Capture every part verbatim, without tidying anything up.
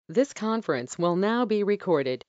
This conference will now be recorded.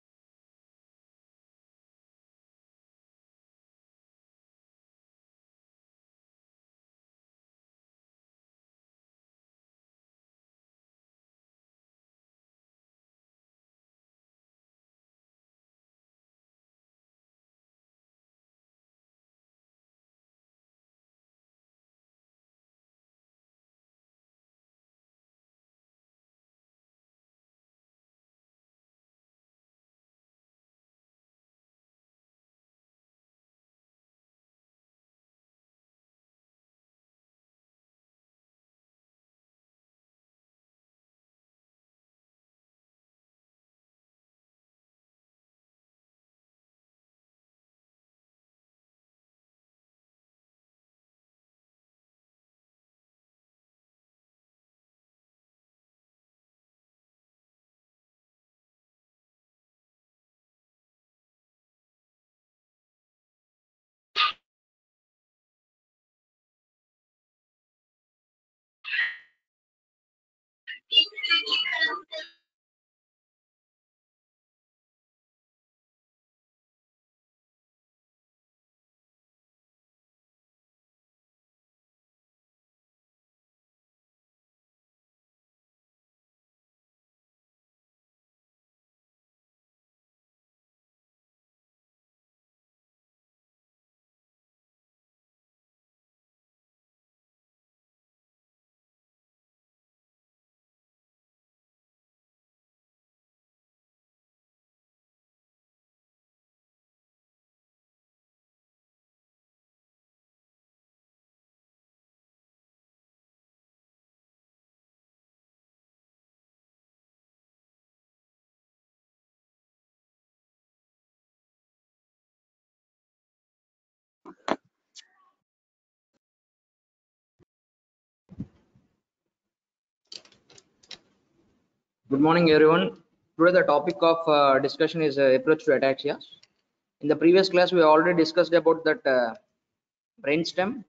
Good morning, everyone. Today the topic of uh, discussion is uh, approach to ataxia. In the previous class, we already discussed about that uh, brainstem.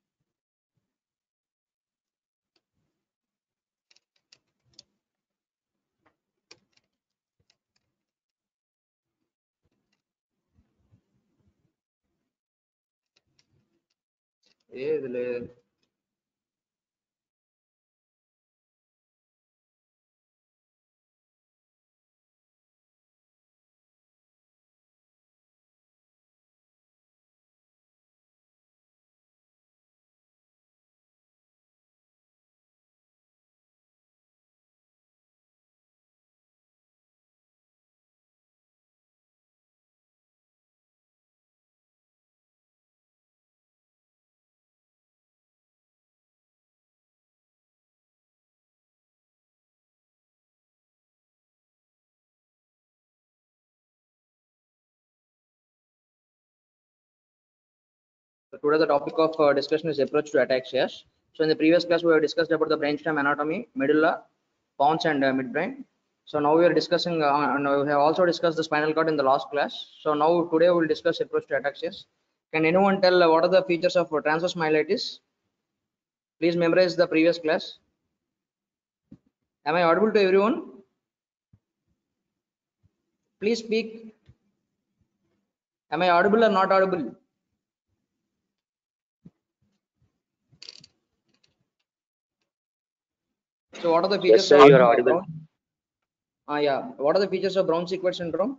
இதுல So today the topic of uh, discussion is approach to ataxia. So in the previous class, we have discussed about the brainstem anatomy, medulla, pons, and uh, midbrain. So now we are discussing, uh, and we have also discussed the spinal cord in the last class. So now today we will discuss approach to ataxia. Can anyone tell uh, what are the features of uh, transverse myelitis? Please memorize the previous class. Am I audible to everyone? Please speak. Am I audible or not audible? So what are the Yes, features sir, of you are uh, audible. Brown? Ah, yeah. What are the features of Brown-Sequard syndrome?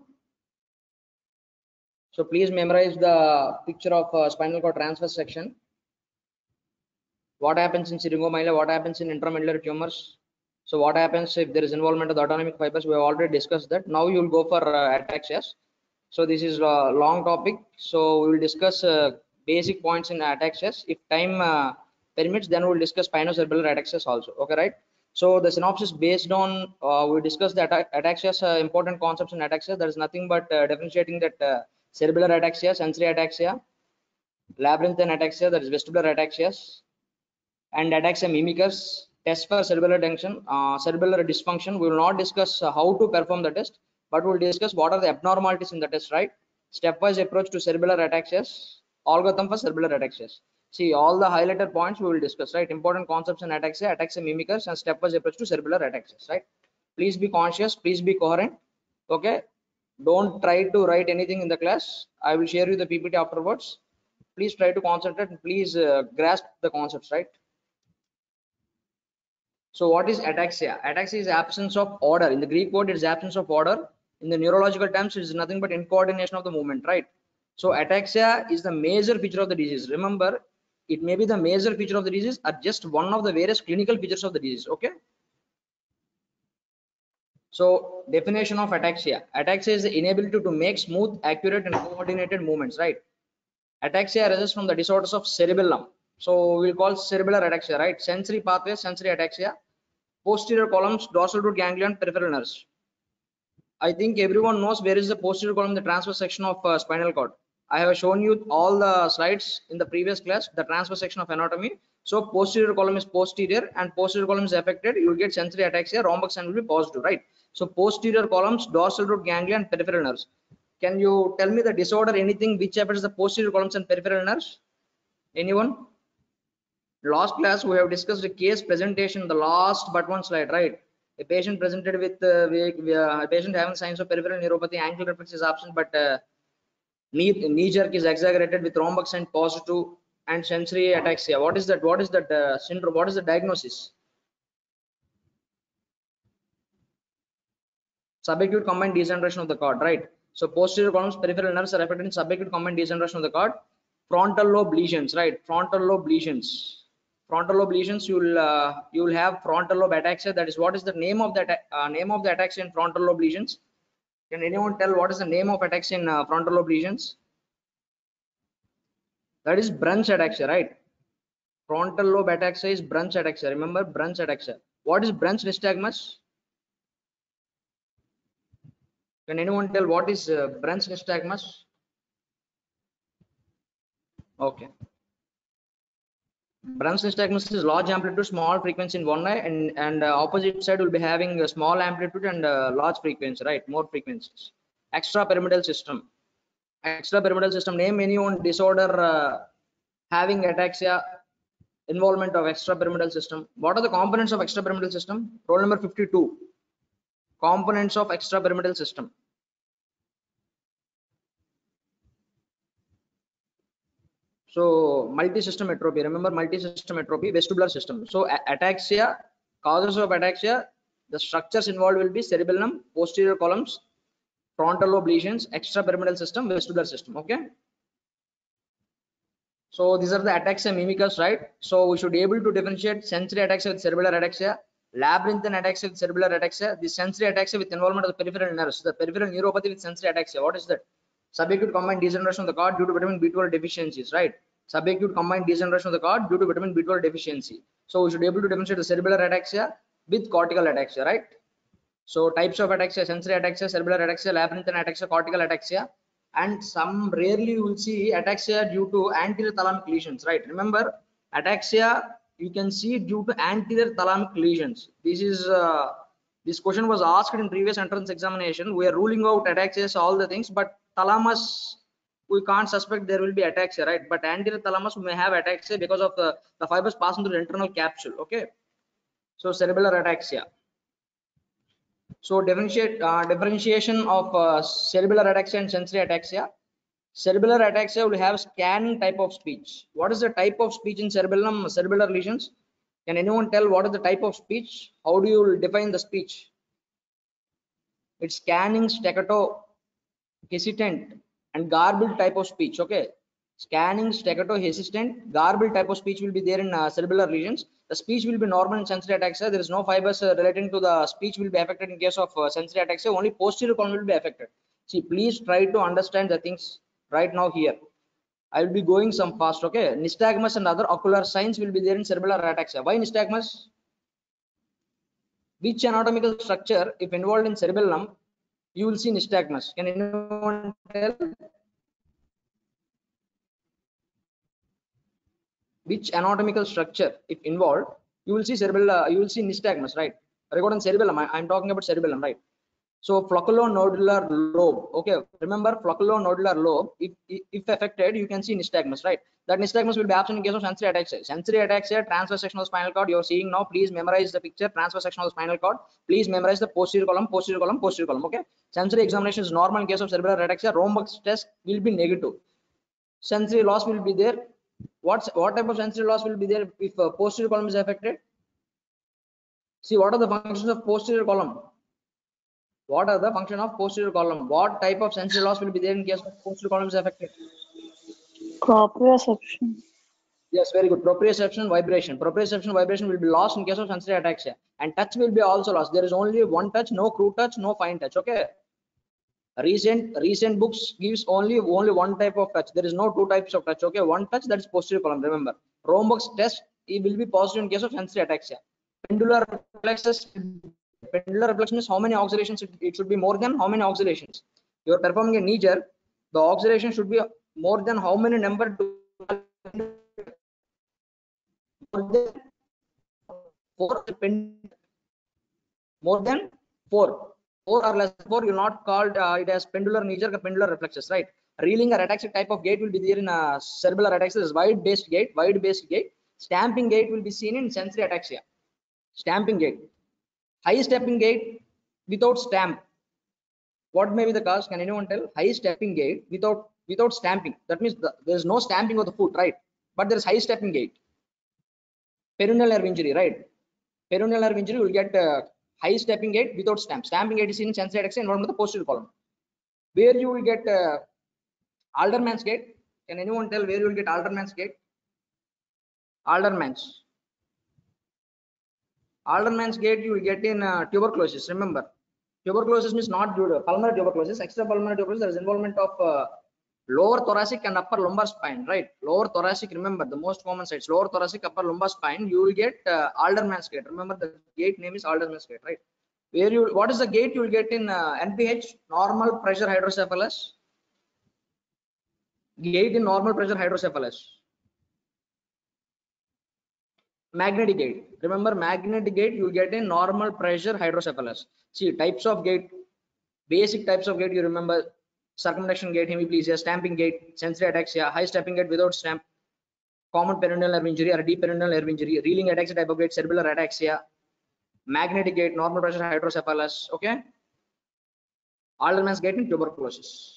So please memorize the picture of uh, spinal cord transverse section. What happens in syringomyelia? What happens in intramedullary tumors? So what happens if there is involvement of the autonomic fibers? We have already discussed that. Now you will go for uh, ataxias. So this is a long topic. So we will discuss uh, basic points in ataxias. If time uh, permits, then we will discuss spinocerebellar ataxias also. Okay, right? So the synopsis based on uh, we discussed the ataxias, uh, important concepts in ataxia. There is nothing but uh, differentiating that uh, cerebellar ataxia, sensory ataxia, labyrinthine ataxia, that is vestibular ataxias, and ataxia mimicus. Test for cerebellar tension, uh, cerebellar dysfunction. We will not discuss uh, how to perform the test, but we'll discuss what are the abnormalities in the test, right? Stepwise approach to cerebellar ataxias, algorithm for cerebellar ataxias. See all the highlighted points we will discuss, right? Important concepts in ataxia, ataxia mimicus, and stepwise approach to cerebellar ataxias, right? Please be conscious, please be coherent. Okay, don't try to write anything in the class. I will share you the P P T afterwards. Please try to concentrate and please uh, grasp the concepts, right? So what is ataxia? Ataxia is absence of order. In the Greek word, it is absence of order. In the neurological terms, it is nothing but incoordination of the movement, right? So ataxia is the major feature of the disease. Remember, it may be the major feature of the disease or just one of the various clinical features of the disease. Okay. So definition of ataxia. Ataxia is the inability to make smooth, accurate and coordinated movements, right? Ataxia arises from the disorders of cerebellum. So we'll call cerebellar ataxia, right? Sensory pathways, sensory ataxia. Posterior columns, dorsal root ganglion, peripheral nerves. I think everyone knows where is the posterior column, the transverse section of uh, spinal cord. I have shown you all the slides in the previous class, the transverse section of anatomy. So posterior column is posterior and posterior column is affected. You will get sensory ataxia, rhombic sign will be positive, right? So posterior columns, dorsal root ganglion, peripheral nerves. Can you tell me the disorder, anything which affects the posterior columns and peripheral nerves? Anyone? Last class we have discussed a case presentation, the last but one slide, right? A patient presented with uh, we, uh, a patient having signs of peripheral neuropathy, ankle reflex is absent, but uh, knee, knee jerk is exaggerated with rhombic sign positive and sensory ataxia. What is that? What is that uh, syndrome? What is the diagnosis? Subacute combined degeneration of the cord, right? So posterior columns, peripheral nerves are affected in subacute combined degeneration of the cord. Frontal lobe lesions, right? Frontal lobe lesions. Frontal lobe lesions, you will uh, you will have frontal lobe ataxia. That is, what is the name of that uh, name of the ataxia in frontal lobe lesions? Can anyone tell what is the name of ataxia in uh, frontal lobe lesions? That is Bruns ataxia, right? Frontal lobe ataxia is Bruns ataxia. Remember Bruns ataxia. What is Bruns nystagmus? Can anyone tell what is uh, Bruns nystagmus? Okay. Bruns nystagmus is large amplitude, small frequency in one eye, and and uh, opposite side will be having a small amplitude and uh, large frequency, right? More frequencies. Extrapyramidal system. Extrapyramidal system. Name any one disorder uh, having ataxia, involvement of extrapyramidal system. What are the components of extrapyramidal system? Roll number fifty-two. Components of extrapyramidal system. So multi-system atrophy. Remember multi-system atrophy, vestibular system. So ataxia, causes of ataxia, the structures involved will be cerebellum, posterior columns, frontal lobe lesions, extrapyramidal system, vestibular system. Okay. So these are the ataxia mimicals, right? So we should be able to differentiate sensory ataxia with cerebellar ataxia, labyrinthine ataxia with cerebellar ataxia, the sensory ataxia with involvement of the peripheral nerves, the peripheral neuropathy with sensory ataxia. What is that? Subacute combined degeneration of the cord due to vitamin B twelve deficiencies, right? Subacute combined degeneration of the cord due to vitamin B twelve deficiency. So we should be able to demonstrate the cerebellar ataxia with cortical ataxia, right? So types of ataxia: sensory ataxia, cerebellar ataxia, labyrinthine ataxia, cortical ataxia, and some rarely you will see ataxia due to anterior thalamic lesions, right? Remember, ataxia you can see due to anterior thalamic lesions. This is uh, this question was asked in previous entrance examination. We are ruling out ataxia, all the things, but thalamus we can't suspect there will be ataxia, right? But anterior thalamus may have ataxia because of the, the fibers passing through the internal capsule. Okay, so cerebellar ataxia. So differentiate uh, differentiation of uh, cerebellar ataxia and sensory ataxia. Cerebellar ataxia will have scanning type of speech. What is the type of speech in cerebellum, cerebellar lesions? Can anyone tell what is the type of speech? How do you define the speech? It's scanning, staccato, hesitant, and garbled type of speech. Okay, scanning, staccato, hesitant, garbled type of speech will be there in uh, cerebellar lesions. The speech will be normal in sensory ataxia. There is no fibers uh, relating to the speech will be affected in case of uh, sensory ataxia. Only posterior column will be affected. See, please try to understand the things right now here. I will be going some fast. Okay, nystagmus and other ocular signs will be there in cerebellar ataxia. Why nystagmus? Which anatomical structure, if involved in cerebellum, you will see nystagmus? Can anyone tell? Which anatomical structure, if involved, you will see cerebellum, you will see nystagmus, right? Regarding cerebellum, I am talking about cerebellum, right? So flocculonodular lobe, okay, remember flocculonodular lobe, if, if affected, you can see nystagmus, right? That nystagmus will be absent in case of sensory ataxia. Sensory ataxia, transverse section of spinal cord, you're seeing now. Please memorize the picture, transverse section of the spinal cord. Please memorize the posterior column, posterior column, posterior column, okay? Sensory examination is normal in case of cerebral ataxia. Romberg's test will be negative. Sensory loss will be there. What's, what type of sensory loss will be there if uh, posterior column is affected? See, what are the functions of posterior column? What are the function of posterior column? What type of sensory loss will be there in case of posterior column is affected? Proprioception. Yes, very good. Proprioception, vibration. Proprioception, vibration will be lost in case of sensory ataxia, and touch will be also lost. There is only one touch, no crude touch, no fine touch. Okay. Recent recent books gives only only one type of touch. There is no two types of touch. Okay, one touch, that is posterior column. Remember, Romberg's test, it will be positive in case of sensory ataxia. Pendular reflexes. Pendular reflection is how many oscillations it, it should be more than how many oscillations. You are performing a knee jerk, the oscillation should be more than how many number to more than four, more than four, four or less than four. You not called uh, it as pendular knee jerk or pendular reflexes, right? Reeling or ataxic type of gait will be there in a cerebral ataxia. Is wide based gait, wide based gait. Stamping gait will be seen in sensory ataxia. Stamping gait. High stepping gait without stamp. What may be the cause? Can anyone tell? High stepping gait without without stamping. That means the, there is no stamping of the foot, right? But there is high stepping gait. Peroneal nerve injury, right? Peroneal nerve injury will get uh, high stepping gait without stamp. Stamping gait is in sensory ataxia involved with the posterior column. Where you will get uh, Alderman's gait? Can anyone tell where you will get Alderman's gait? Alderman's. Alderman's gait you will get in uh, tuberculosis. Remember, tuberculosis means not due to pulmonary tuberculosis. Extra pulmonary tuberculosis, there is involvement of uh, lower thoracic and upper lumbar spine, right? Lower thoracic, remember the most common sites, lower thoracic, upper lumbar spine. You will get uh, Alderman's gait. Remember the gait name is Alderman's gait, right? Where you, what is the gait you will get in uh, N P H? Normal pressure hydrocephalus. Gait in normal pressure hydrocephalus. Magnetic gait. Remember, magnetic gait you will get in normal pressure hydrocephalus. See, types of gait, basic types of gait you remember: circumduction gait, hemiplegia, stamping gait, sensory ataxia, high stepping gait without stamp, common peroneal nerve injury or deep peroneal nerve injury, reeling ataxia type of gait, cerebral ataxia, magnetic gait, normal pressure hydrocephalus. Okay. Alderman's gait in tuberculosis.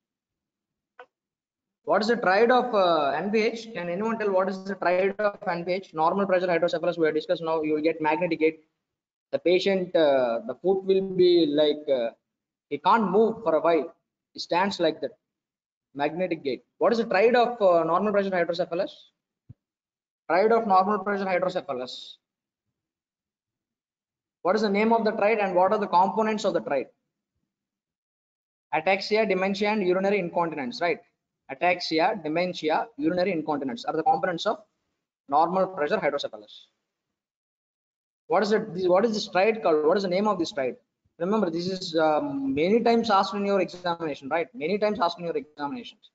What is the triad of uh, N P H? Can anyone tell what is the triad of N P H? Normal pressure hydrocephalus we have discussed now. You will get magnetic gait. The patient, uh, the foot will be like, uh, he can't move for a while. He stands like that. Magnetic gait. What is the triad of uh, normal pressure hydrocephalus? Triad of normal pressure hydrocephalus. What is the name of the triad and what are the components of the triad? Ataxia, dementia, and urinary incontinence, right? Ataxia, dementia, urinary incontinence are the components of normal pressure hydrocephalus. What is it? What is this triad called? What is the name of this triad? Remember, this is um, many times asked in your examination, right? Many times asked in your examinations.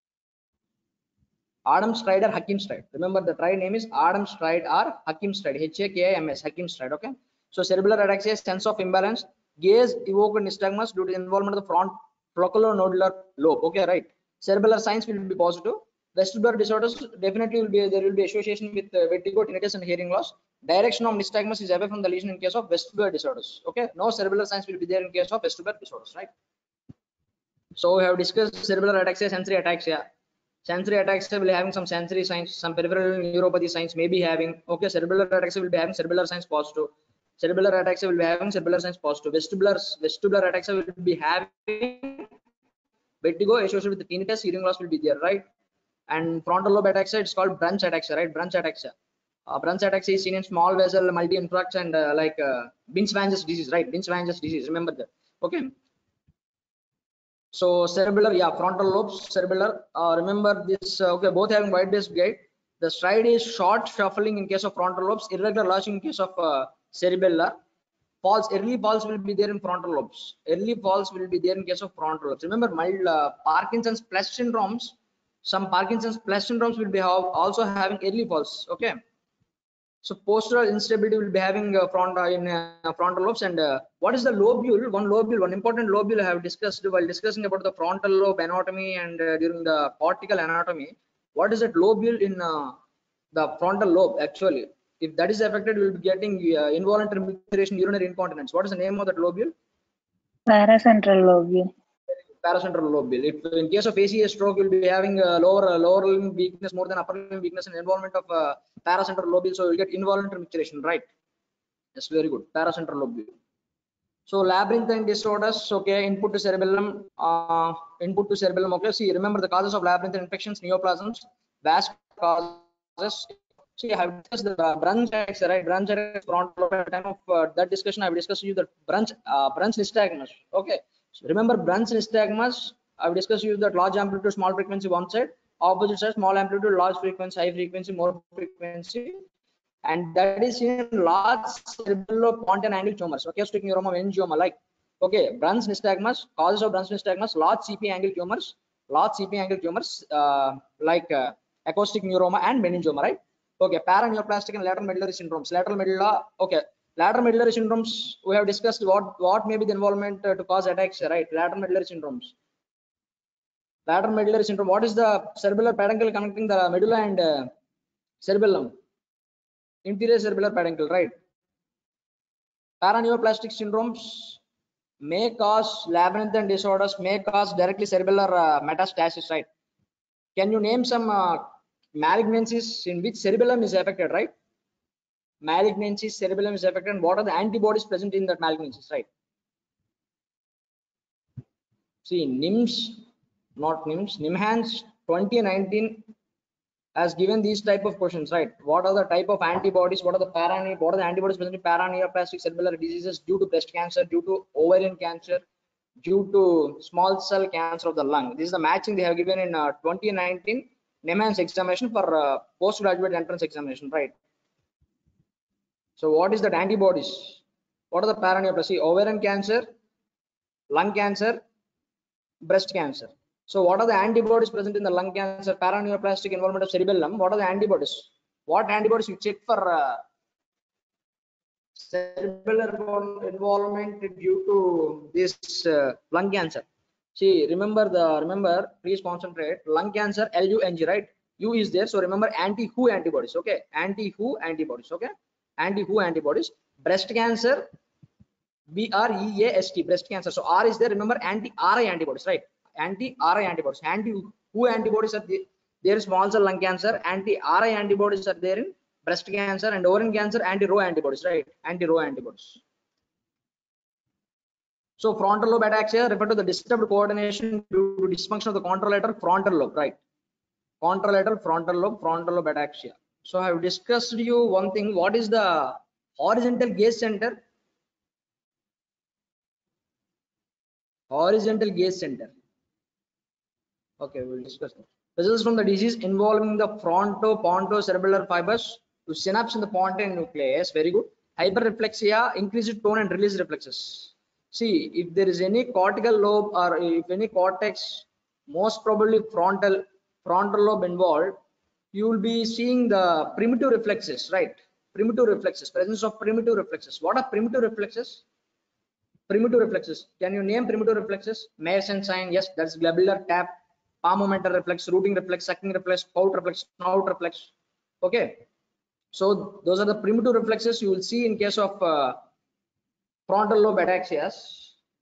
Adams triad or Hakim's triad. Remember, the triad name is Adams triad or Hakim's triad. H A K I M S, Hakim's triad. Okay. So cerebral ataxia, sense of imbalance, gaze evoked nystagmus due to involvement of the front flocculonodular lobe. Okay, right. Cerebellar signs will be positive. Vestibular disorders definitely will be, there will be association with uh, vertigo, tinnitus, and hearing loss. Direction of nystagmus is away from the lesion in case of vestibular disorders. Okay, no cerebellar signs will be there in case of vestibular disorders, right? So we have discussed cerebellar ataxia, sensory ataxia. Sensory ataxia will be having some sensory signs, some peripheral neuropathy signs may be having. Okay, cerebellar ataxia will be having cerebellar signs positive. Cerebellar ataxia will be having cerebellar signs positive. Vestibular vestibular ataxia will be having vertigo associated with the tinnitus, hearing loss will be there, right? And frontal lobe ataxia, it's called Brunch ataxia, right? Brunch ataxia. Uh, Brunch ataxia is seen in small vessel multi-infarcts and uh, like uh, Binswanger's disease, right? Binswanger's disease, remember that. Okay. So cerebellar, yeah, frontal lobes, cerebellar. Uh, remember this. Uh, okay, both having wide-based gait. The stride is short shuffling in case of frontal lobes, irregular lurching in case of uh, cerebellar. Falls, early falls will be there in frontal lobes. Early falls will be there in case of frontal lobes. Remember, mild uh, Parkinson's plus syndromes. Some Parkinson's plus syndromes will be have also having early falls. Okay. So postural instability will be having uh, front uh, in uh, frontal lobes. And uh, what is the lobule? One lobule, one important lobule I have discussed while discussing about the frontal lobe anatomy and uh, during the cortical anatomy. What is that lobule in uh, the frontal lobe actually? If that is affected, we will be getting uh, involuntary micturition, urinary incontinence. What is the name of that lobule? Paracentral lobule. Paracentral lobule. If in case of A C A stroke, you'll be having a lower uh, lower limb weakness more than upper limb weakness and involvement of uh, paracentral lobule, so you'll get involuntary micturition, right? Yes, very good. Paracentral lobule. So labyrinthine disorders, okay, input to cerebellum, uh, input to cerebellum. Okay, see, remember the causes of labyrinthine infections, neoplasms, vas causes. See, I have discussed the uh, bronchitis, right? Bronchitis, frontal at the time of uh, that discussion, I have discussed with you the bronch, uh, bronch nystagmus. Okay, so remember bronch nystagmus. I have discussed with you that large amplitude, small frequency one side, opposite side, small amplitude, large frequency, high frequency, more frequency. And that is in large cerebellopontine angle tumors, acoustic neuroma, meningioma, like, okay, bronch nystagmus, causes of bronch nystagmus, large C P angle tumors, large C P angle tumors, uh, like uh, acoustic neuroma and meningioma, right? Okay, paraneoplastic and lateral medullary syndromes, lateral medulla, okay, lateral medullary syndromes, we have discussed what, what may be the involvement uh, to cause attacks, right? Lateral medullary syndromes. Lateral medullary syndrome, what is the cerebellar peduncle connecting the medulla and uh, cerebellum? Inferior cerebellar peduncle, right? Paraneoplastic syndromes may cause labyrinthine disorders, may cause directly cerebellar uh, metastasis, right? Can you name some uh, malignancies in which cerebellum is affected, right? Malignancies, cerebellum is affected, and what are the antibodies present in that malignancies, right? See, NIMS, not NIMS, NIMHANS twenty nineteen has given these type of questions, right? What are the type of antibodies? What are the parane? What are the antibodies present in paraneoplastic cerebellar diseases due to breast cancer, due to ovarian cancer, due to small cell cancer of the lung? This is the matching they have given in uh, twenty nineteen NIMHANS examination for uh, postgraduate entrance examination, right? So what is that antibodies? What are the paraneoplastic? Ovarian cancer, lung cancer, breast cancer. So what are the antibodies present in the lung cancer, paraneoplastic involvement of cerebellum? What are the antibodies? What antibodies you check for uh, cerebellar involvement due to this uh, lung cancer? See, remember the remember, please concentrate. Lung cancer, L U N G, right? U is there, so remember anti-Who antibodies. Okay, anti-Who antibodies. Okay, anti-Who antibodies. Breast cancer, B R E A S T, breast cancer. So R is there. Remember anti-R I antibodies, right? Anti-R I antibodies. Anti-Who antibodies are the, there is small cell lung cancer. Anti-R I antibodies are there in breast cancer, and ovarian cancer, anti-Rho antibodies, right? Anti-Rho antibodies. So frontal lobe ataxia refer to the disturbed coordination due to dysfunction of the contralateral frontal lobe, right? Contralateral frontal lobe, frontal lobe ataxia. So I have discussed you one thing. What is the horizontal gaze center? Horizontal gaze center. Okay, we'll discuss that. Results from the disease involving the frontopontocerebellar fibers to synapse in the pontine nucleus. Very good. Hyperreflexia, increased tone and release reflexes. See, if there is any cortical lobe or if any cortex, most probably frontal frontal lobe involved, you will be seeing the primitive reflexes, right? Primitive reflexes, presence of primitive reflexes. What are primitive reflexes? Primitive reflexes. Can you name primitive reflexes? Mersenne sign, yes, that's glandular tap, palmomental reflex, rooting reflex, sucking reflex, pout reflex, snout reflex. Okay, so those are the primitive reflexes you will see in case of uh, frontal lobe ataxias.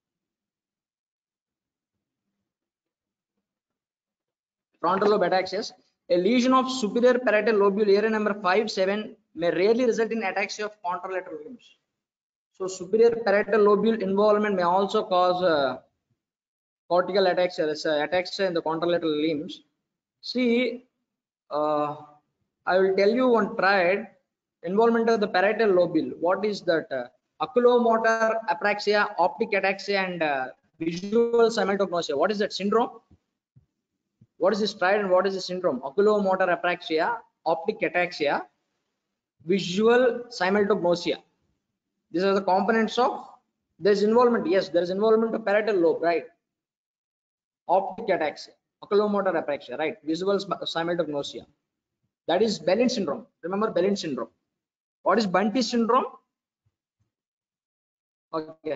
Frontal lobe ataxias. A lesion of superior parietal lobule area number five, seven may rarely result in ataxia of contralateral limbs. So superior parietal lobule involvement may also cause uh, cortical ataxia, uh, ataxia in the contralateral limbs. See, uh, I will tell you one triad involvement of the parietal lobule. What is that? Uh, oculomotor apraxia, optic ataxia, and uh, visual simultagnosia. What is that syndrome? What is this triad and what is the syndrome? Oculomotor apraxia, optic ataxia, visual simultagnosia. These are the components of, there is involvement. Yes, there is involvement of parietal lobe, right? Optic ataxia, oculomotor apraxia, right? Visual simultagnosia. That is Bellin syndrome. Remember Bellin syndrome. What is Bunty syndrome? Okay.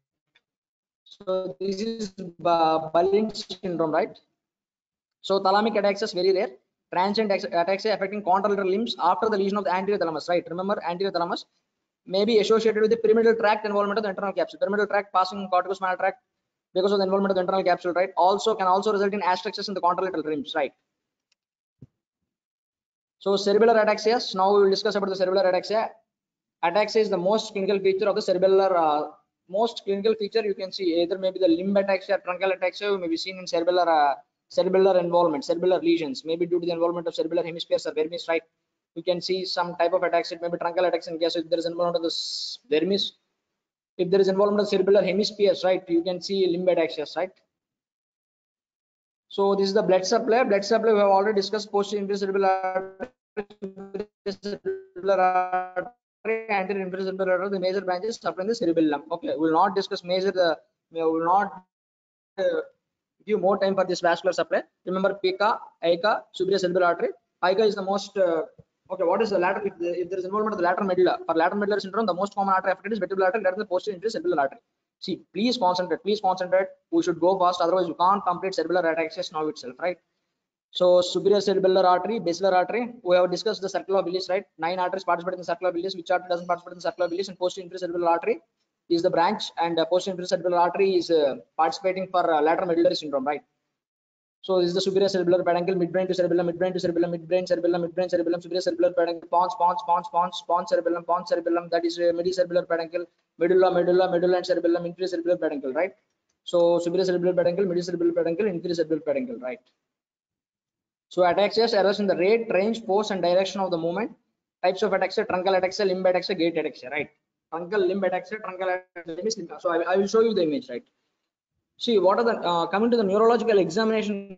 So this is Bullin syndrome, right? So thalamic ataxia very rare. Transient ataxia affecting contralateral limbs after the lesion of the anterior thalamus, right? Remember, anterior thalamus may be associated with the pyramidal tract involvement of the internal capsule. Pyramidal tract passing corticospinal tract because of the involvement of the internal capsule, right? Also can also result in astraxis in the contralateral limbs, right? So cerebellar ataxia. Now we will discuss about the cerebellar ataxia. Ataxia is the most clinical feature of the cerebellar. Uh, most clinical feature you can see either maybe the limb ataxia, truncal ataxia may be seen in cerebellar uh, cerebellar involvement, cerebellar lesions, maybe due to the involvement of cerebellar hemispheres or vermis, right? You can see some type of ataxia, maybe truncal ataxia in case if there is involvement of the vermis. If there is involvement of cerebellar hemispheres, right, you can see limb ataxia, right? So this is the blood supply. Blood supply we have already discussed. Posterior inferior cerebellar artery, anterior inferior cerebellar artery, the major branches supplying the cerebellum. Okay, we will not discuss major. The we will not uh, give more time for this vascular supply. Remember, pica, aika, superior cerebellar artery. Aika is the most. Uh, okay, what is the lateral? If, the, if there is involvement of the lateral medulla, for lateral medullary syndrome, the most common artery affected is vestibular artery, that is the posterior inferior cerebellar artery. See, please concentrate. Please concentrate. We should go fast. Otherwise, you can't complete cerebellar ataxia now itself, right? So superior cerebellar artery, basilar artery. We have discussed the circle of Willis, right? Nine arteries participate in the circle of Willis. Which artery doesn't participate in the circle of Willis? And posterior inferior cerebellar artery is the branch, and uh, posterior inferior cerebellar artery is uh, participating for uh, lateral medullary syndrome, right? So this is the superior cerebellar peduncle, midbrain to cerebellum, midbrain to cerebellum, midbrain cerebellum, midbrain cerebellum, superior cerebellar peduncle, pons, pons, pons, pons, pons cerebellum, pons cerebellum. That is uh, middle cerebellar peduncle, medulla, medulla, medulla, and cerebellum, inferior cerebellar peduncle, right? So superior cerebellar peduncle, middle cerebellar peduncle, inferior cerebellar peduncle, right? So ataxias arise in the rate, range, force, and direction of the movement. Types of ataxia: truncal ataxia, limb ataxia, gait ataxia, right? Truncal, limb ataxia, truncal ataxia. So I, I will show you the image, right? See, what are the uh, coming to the neurological examination?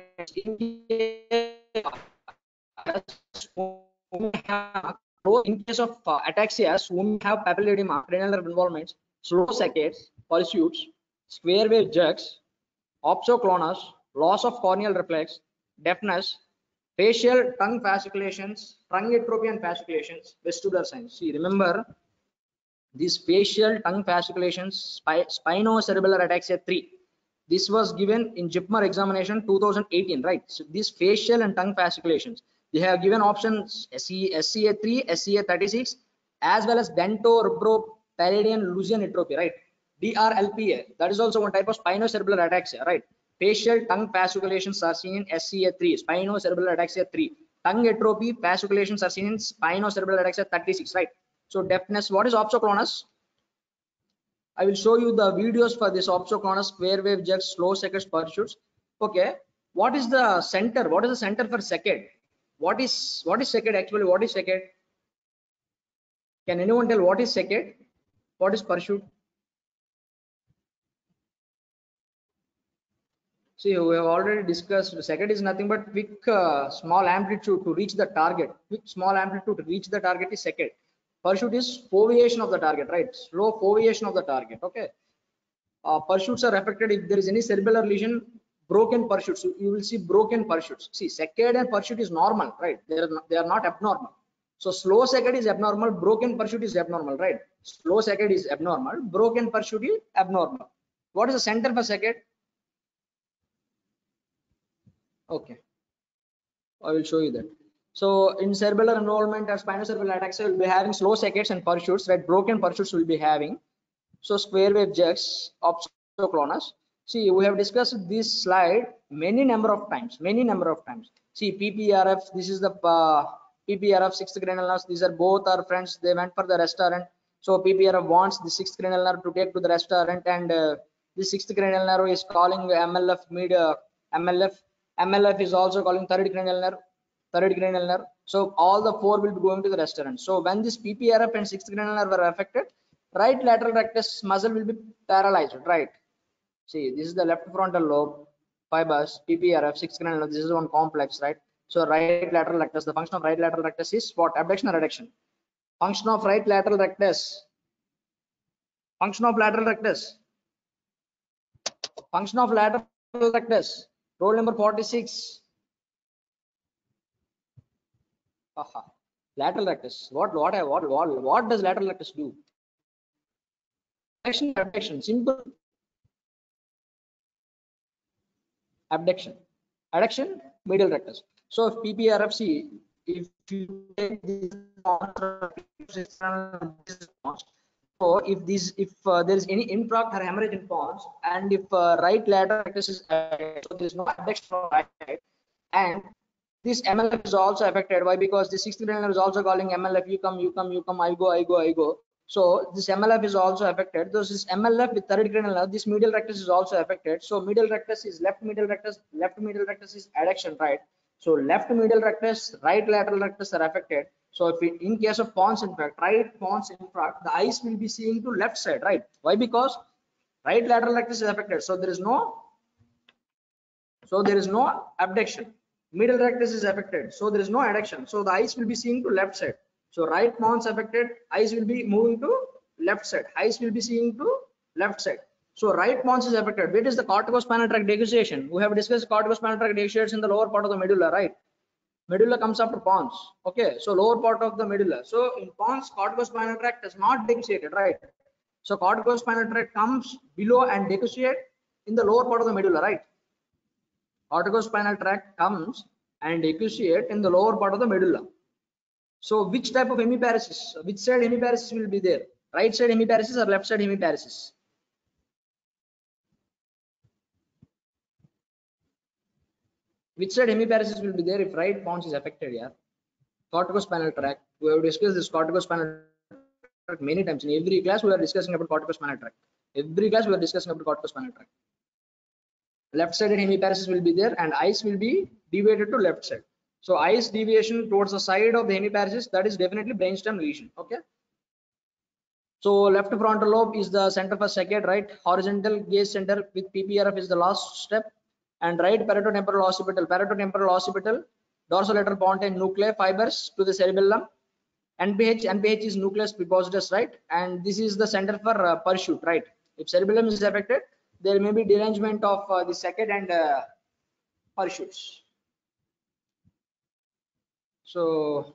In case of uh, ataxias, whom have papilledema, cranial nerve involvements, slow saccades, pursuits, square wave jerks, opsoclonus, loss of corneal reflex, deafness, facial tongue fasciculations, tongue atrophy and fasciculations, vestibular signs. See, remember these facial tongue fasciculations, spi spinocerebellar ataxia three. This was given in JIPMER examination two thousand eighteen, right? So these facial and tongue fasciculations, they have given options S C A three, S C A thirty-six, as well as dento-rubropalladian Lucian atrophy, right? D R L P A, that is also one type of spinocerebellar ataxia, right? Facial tongue fasciculations are seen in S C A three, spinocerebellar ataxia three. Tongue atrophy fasciculations are seen in spinocerebellar ataxia thirty-six, right? So deafness, what is opsoclonus? I will show you the videos for this opsoclonus, square wave jerks, slow saccades, pursuits. Okay, what is the center? What is the center for saccade? What is what is saccade actually? What is saccade? Can anyone tell what is saccade? What is pursuit? See, we have already discussed. Saccade is nothing but quick uh, small amplitude to reach the target. Quick small amplitude to reach the target is saccade. Pursuit is foveation of the target, right? Slow foveation of the target. Okay. Uh, pursuits are affected if there is any cerebellar lesion, broken pursuits. You will see broken pursuits. See, saccade and pursuit is normal, right? They are not, they are not abnormal. So slow saccade is abnormal, broken pursuit is abnormal, right? Slow saccade is abnormal, broken pursuit is abnormal. What is the center for saccade? Okay, I will show you that. So in cerebellar involvement or spinocerebellar ataxia, will be having slow saccades and pursuits, right? Broken pursuits will be having. So square wave jerks, opsoclonus. See, we have discussed this slide many number of times, many number of times. See, P P R F, this is the uh, P P R F, sixth cranial nerve. These are both our friends. They went for the restaurant. So P P R F wants the sixth cranial nerve to take to the restaurant, and uh, the sixth cranial nerve is calling M L F mid uh, M L F. M L F is also calling third cranial nerve, third cranial nerve. So all the four will be going to the restaurant. So when this P P R F and sixth cranial nerve are affected, right lateral rectus muscle will be paralyzed, right? See, this is the left frontal lobe fibers, P P R F, sixth cranial nerve. This is one complex, right? So right lateral rectus, the function of right lateral rectus is what? Abduction or adduction? Function of right lateral rectus. Function of lateral rectus. Function of lateral rectus. Roll number forty-six. Aha. Lateral rectus. What what what what what does lateral rectus do? Adduction, abduction. Simple. Abduction. Adduction, medial rectus. So if P P R F C, if you take this, so if this if uh, there is any infarct or hemorrhage in pons, and if uh, right lateral rectus is affected, so there is no abduction from right side, and this M L F is also affected. Why? Because the sixth cranial nerve is also calling M L F. You come, you come, you come. I go, I go, I go. So this M L F is also affected. Those is M L F with third cranial nerve. This medial rectus is also affected. So medial rectus is left medial rectus. Left medial rectus is adduction, right? So left medial rectus, right lateral rectus are affected. So if it, in case of pons infarct, right pons infarct, the eyes will be seeing to left side, right? Why? Because right lateral rectus is affected. So there is no, so there is no abduction. Middle rectus is affected, so there is no adduction. So the eyes will be seeing to left side. So right pons affected, eyes will be moving to left side. Eyes will be seeing to left side. So right pons is affected. What is the corticospinal tract decussation? We have discussed corticospinal tract decussation in the lower part of the medulla, right? Medulla comes after pons. Okay, so lower part of the medulla. So in pons, corticospinal tract is not decussated, right? So corticospinal tract comes below and decussate in the lower part of the medulla, right? Corticospinal tract comes and decussate in the lower part of the medulla. So which type of hemiparesis, which side hemiparesis will be there? Right side hemiparesis or left side hemiparesis? Which side hemiparesis will be there if right pons is affected? Yeah, corticospinal tract. We have discussed this corticospinal tract many times. In every class we are discussing about corticospinal tract. Every class we are discussing about corticospinal tract. Left sided hemiparesis will be there and eyes will be deviated to left side. So eyes deviation towards the side of the hemiparesis, that is definitely brainstem lesion. Okay. So left frontal lobe is the center for saccade, right? Horizontal gaze center with P P R F is the last step, and right parieto-temporal occipital, parieto-temporal occipital, dorsolateral pontine nuclei fibers to the cerebellum. N P H, N P H is nucleus prepositus, right? And this is the center for uh, pursuit, right? If cerebellum is affected, there may be derangement of uh, the saccade and uh, pursuits. So,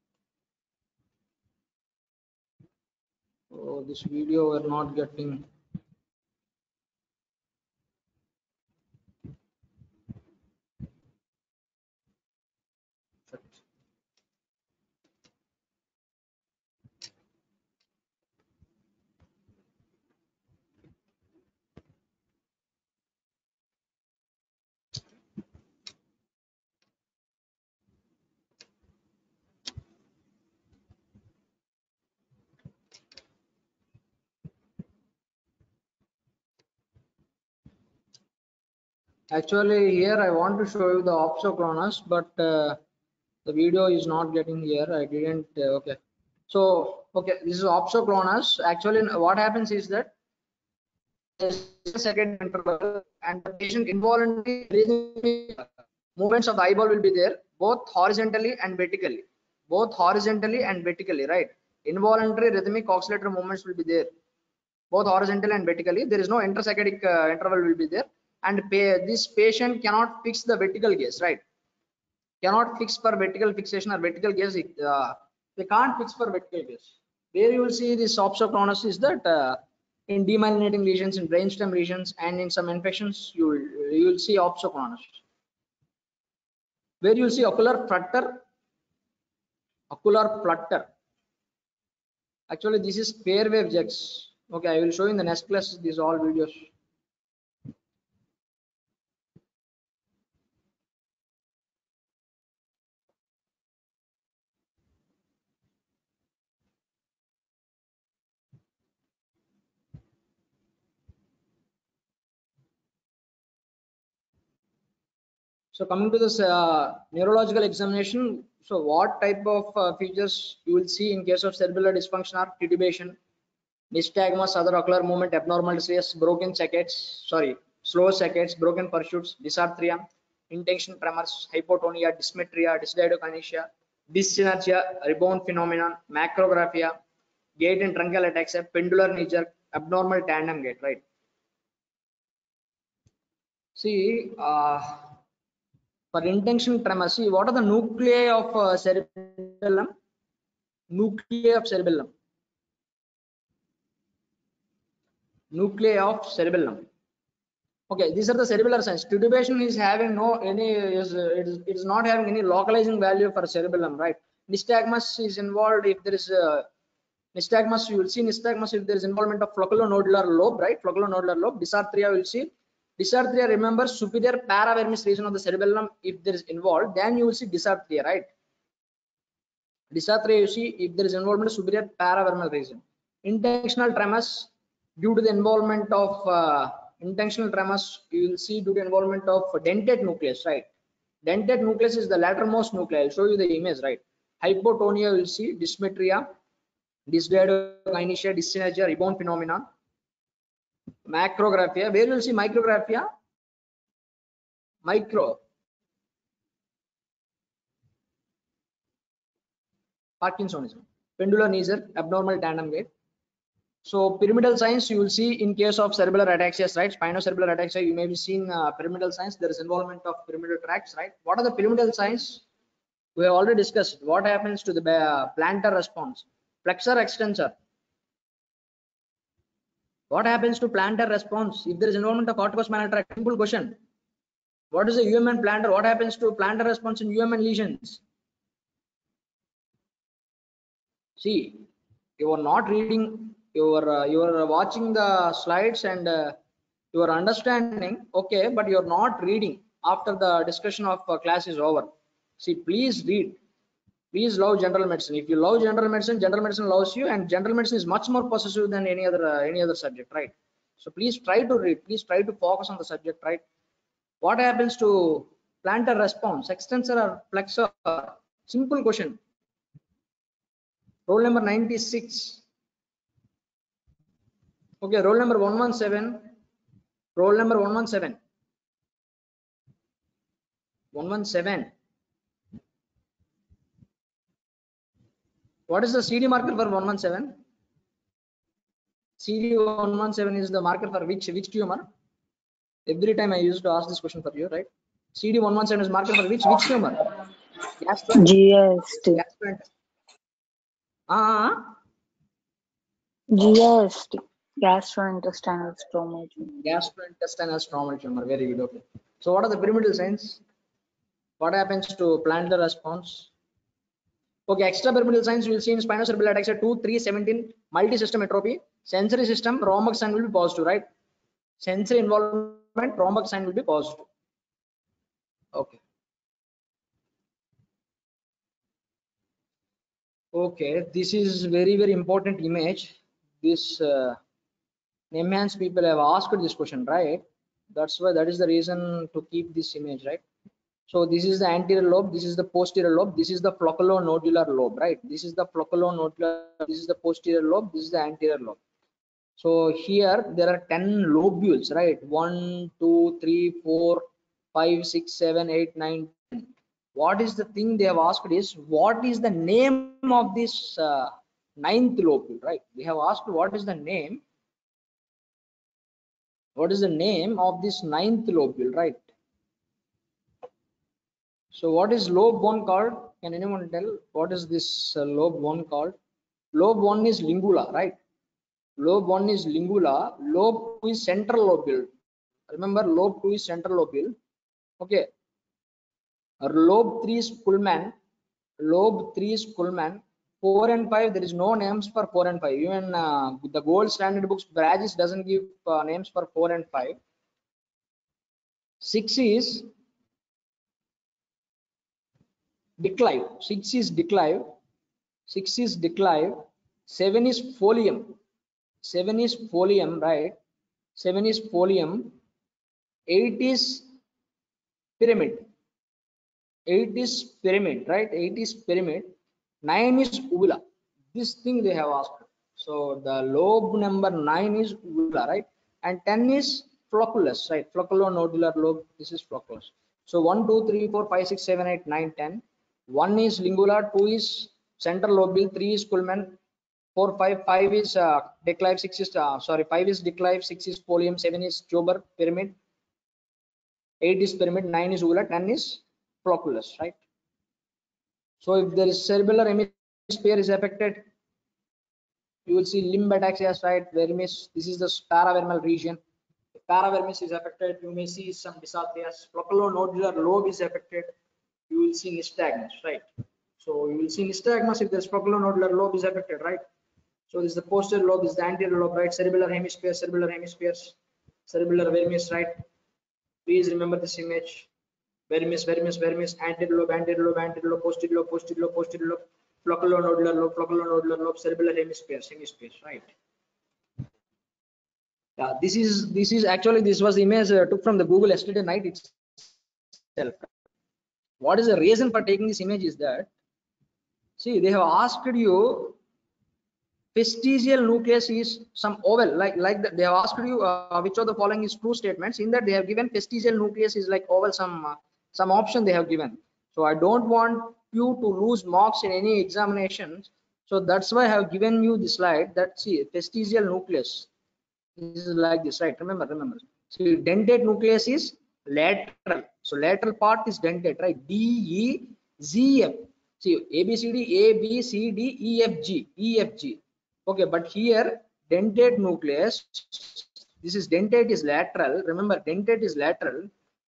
oh, this video we're not getting. Actually, here I want to show you the opsoclonus, but uh, the video is not getting here. I didn't. Uh, okay. So, okay, this is opsoclonus. Actually, what happens is that there's a second interval, and the patient involuntary movements of the eyeball will be there, both horizontally and vertically. Both horizontally and vertically, right? Involuntary rhythmic oscillatory movements will be there, both horizontally and vertically. There is no intersaccadic uh, interval will be there, and pay, this patient cannot fix the vertical gaze, right? Cannot fix for vertical fixation or vertical gaze. Uh, they can't fix for vertical gaze. Where you will see this opsoclonus is that uh, in demyelinating lesions, in brainstem lesions, and in some infections, you will you will see opsoclonus. Where you will see ocular flutter, ocular flutter. Actually, this is pair wave jets. Okay, I will show you in the next class these all videos. So coming to this uh, neurological examination, so what type of uh, features you will see in case of cerebellar dysfunction are titubation, nystagmus, other ocular movement abnormalities, broken saccades, sorry, slow saccades, broken pursuits, dysarthria, intention tremors, hypotonia, dysmetria, dysdiadokinesia, dyssynergia, rebound phenomenon, macrographia, gait and truncal ataxia, pendular knee jerk, abnormal tandem gait, right? See, uh, for intention tremor, see what are the nuclei of uh, cerebellum? nuclei of cerebellum. Nuclei of cerebellum. Okay, these are the cerebellar signs. Titubation is having no any is uh, it, is it is not having any localizing value for cerebellum, right? Nystagmus is involved if there is a nystagmus. You will see nystagmus if there is involvement of flocculonodular lobe, right? Flocculonodular lobe. Dysarthria will see. Dysarthria, remember, superior paravermis region of the cerebellum. If there is involved, then you will see dysarthria, right? Dysarthria you see if there is involvement of superior paravermal region. Intentional tremors due to the involvement of uh, intentional tremors, you will see due to involvement of dentate nucleus, right? Dentate nucleus is the lateralmost nuclei. I'll show you the image, right? Hypotonia, you will see dysmetria, dysdiadogynesia, dyssynergia, rebound phenomenon. Macrographia, where you will see micrographia, micro, Parkinsonism, pendular knee-jerk, abnormal tandem gait. So pyramidal signs you will see in case of cerebellar ataxias, right? Spinocerebellar ataxia, you may be seeing uh, pyramidal signs. There is involvement of pyramidal tracts, right? What are the pyramidal signs? We have already discussed. What happens to the uh, plantar response? Flexor extensor. What happens to plantar response if there is involvement of corticospinal tract? Simple question. What is the U M N plantar? What happens to plantar response in U M N lesions? See, you are not reading. You are uh, you are watching the slides and uh, you are understanding. Okay, but you are not reading after the discussion of uh, class is over. See, please read. Please love general medicine. If you love general medicine, general medicine loves you, and general medicine is much more possessive than any other uh, any other subject, right? So please try to read. Please try to focus on the subject, right? What happens to plantar response, extensor or flexor? Simple question. Roll number ninety-six. Okay, roll number one one seven. Roll number one one seven. one one seven. What is the C D marker for one one seven? C D one one seven is the marker for which which tumor? Every time I used to ask this question for you, right? C D one one seven is marker for which which tumor? Gastro G S T. Gastro Ah, G S T. Gastrointestinal stromal tumor. gastrointestinal stromal tumor. Very good. Okay. So what are the pyramidal signs? What happens to plantar response? Okay, extrapyramidal signs you will see in spinocerebellar ataxia two, three, seventeen, multi-system atrophy. Sensory system, Romberg sign will be positive, right? Sensory involvement, Romberg sign will be positive. Okay. Okay, this is very, very important image. This uh, NIMHANS people have asked this question, right? That's why that is the reason to keep this image, right? So this is the anterior lobe, this is the posterior lobe, this is the flocculonodular lobe, right? This is the flocculonodular, this is the posterior lobe, this is the anterior lobe. So here there are ten lobules, right? One, two, three, four, five, six, seven, eight, nine, ten. What is the thing they have asked is what is the name of this uh, ninth lobule, right? They have asked what is the name, what is the name of this ninth lobule, right? So what is lobe one called? Can anyone tell what is this uh, lobe one called? Lobe one is lingula, right? Lobe one is lingula. Lobe two is central lobule. Remember, lobe two is central lobule. Okay. Lobe three is Pullman. Lobe three is Pullman. Four and five, there is no names for four and five. Even uh, the gold standard books, Bragis doesn't give uh, names for four and five. Six is declive. Six is declive. Six is declive. Seven is folium. Seven is folium, right? Seven is folium. Eight is pyramid. Eight is pyramid, right? Eight is pyramid. Nine is uvula. This thing they have asked. So the lobe number nine is uvula, right? And ten is flocculus, right? Flocculonodular lobe. This is flocculus. So one, two, three, four, five, six, seven, eight, nine, ten. One is lingula. Two is central lobule. Three is Pullman. Four, five, five is uh, declive. Six is uh, sorry. Five is declive. Six is folium. Seven is Jober pyramid. Eight is pyramid. Nine is uvula. Ten is flocculus, right? So if there is cerebellar emission hemisphere is affected, you will see limb ataxia, right? Vermis, this is the paravermal region. If paravermis is affected, you may see some dysarthrias. Flocculonodular lobe is affected, you will see nystagmus, right? So you will see nystagmus if the flocculonodular lobe is affected, right? So this is the posterior lobe, this is the anterior lobe, right? Cerebellar hemisphere, cerebellar hemispheres, cerebellar vermis, right? Please remember this image. Vermis, vermis, vermis, anterior lobe, anterior lobe, anterior lobe, posterior lobe, posterior lobe, posterior lobe, flocculonodular lobe, flocculonodular lobe, cerebellar hemispheres, hemispheres, right? Yeah, this is this is actually this was the image uh, took from the Google yesterday night itself. What is the reason for taking this image is that, see, they have asked you vestigial nucleus is some oval, like like that. They have asked you uh, which of the following is true statements. In that they have given vestigial nucleus is like oval, some uh, some option they have given. So I don't want you to lose marks in any examinations. So that's why I have given you the slide that, see, vestigial nucleus is like this, right? Remember, remember. So dentate nucleus is lateral. So lateral part is dentate, right? D E Z F. See, A B C D, A B C D, E F G, E F G. Okay, but here dentate nucleus, this is dentate is lateral. Remember, dentate is lateral.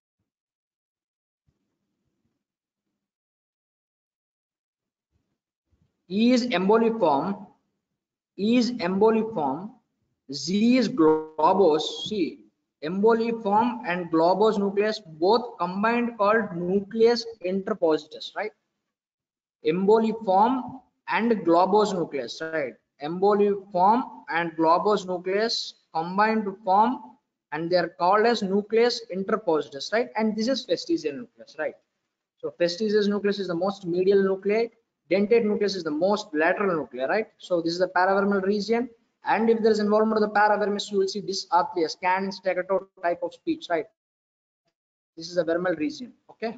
E is emboliform, E is emboliform, Z is globose. See, emboliform and globose nucleus both combined called nucleus interpositus, right? Emboliform and globose nucleus, right? Emboliform and globose nucleus combined to form, and they are called as nucleus interpositus, right? And this is vestigial nucleus, right? So vestigial nucleus is the most medial nuclei, dentate nucleus is the most lateral nuclei, right? So this is the paravermal region, and if there is involvement of the paravermis, you will see dysarthria, scan staccato type of speech, right? This is the vermal region. Okay.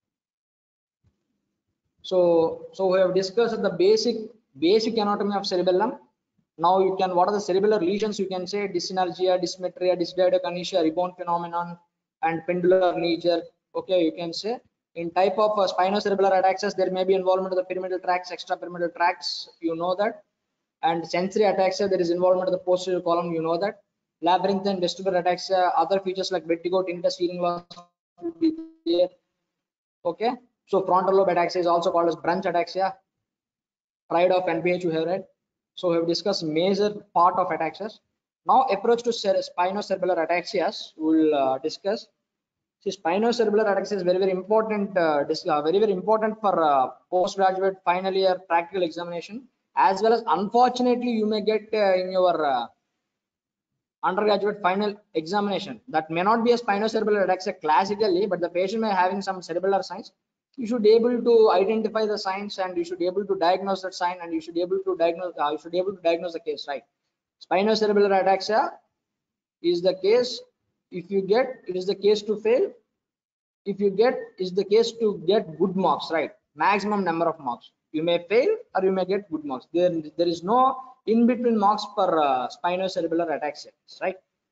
So, so we have discussed the basic basic anatomy of cerebellum. Now you can, what are the cerebellar lesions? You can say dyssynergia, dysmetria, dysdiadokinesia, rebound phenomenon, and pendular leisure. Okay, you can say. In type of uh, spinocerebellar ataxias, there may be involvement of the pyramidal tracts, extrapyramidal tracts. You know that. And sensory ataxia, there is involvement of the posterior column. You know that. Labyrinthine vestibular ataxia, other features like vertigo, tinnitus, hearing loss will be there. Okay. So frontal lobe ataxia is also called as branch ataxia. Pride of N P H you have read. So we have discussed major part of ataxias. Now approach to spinocerebellar ataxias we will uh, discuss. See, spinocerebellar ataxia is very very important. Uh, uh, very very important for uh, postgraduate final year practical examination, as well as unfortunately you may get uh, in your uh, undergraduate final examination. That may not be a spinocerebellar ataxia classically, but the patient may having some cerebellar signs. You should be able to identify the signs, and you should be able to diagnose that sign, and you should be able to diagnose. Uh, you should be able to diagnose the case, right? Spinocerebellar ataxia is the case. If you get, it is the case to fail. If you get, is the case to get good marks, right? Maximum number of marks. You may fail or you may get good marks. There, there is no in between marks for uh, spinocerebellar ataxia, right?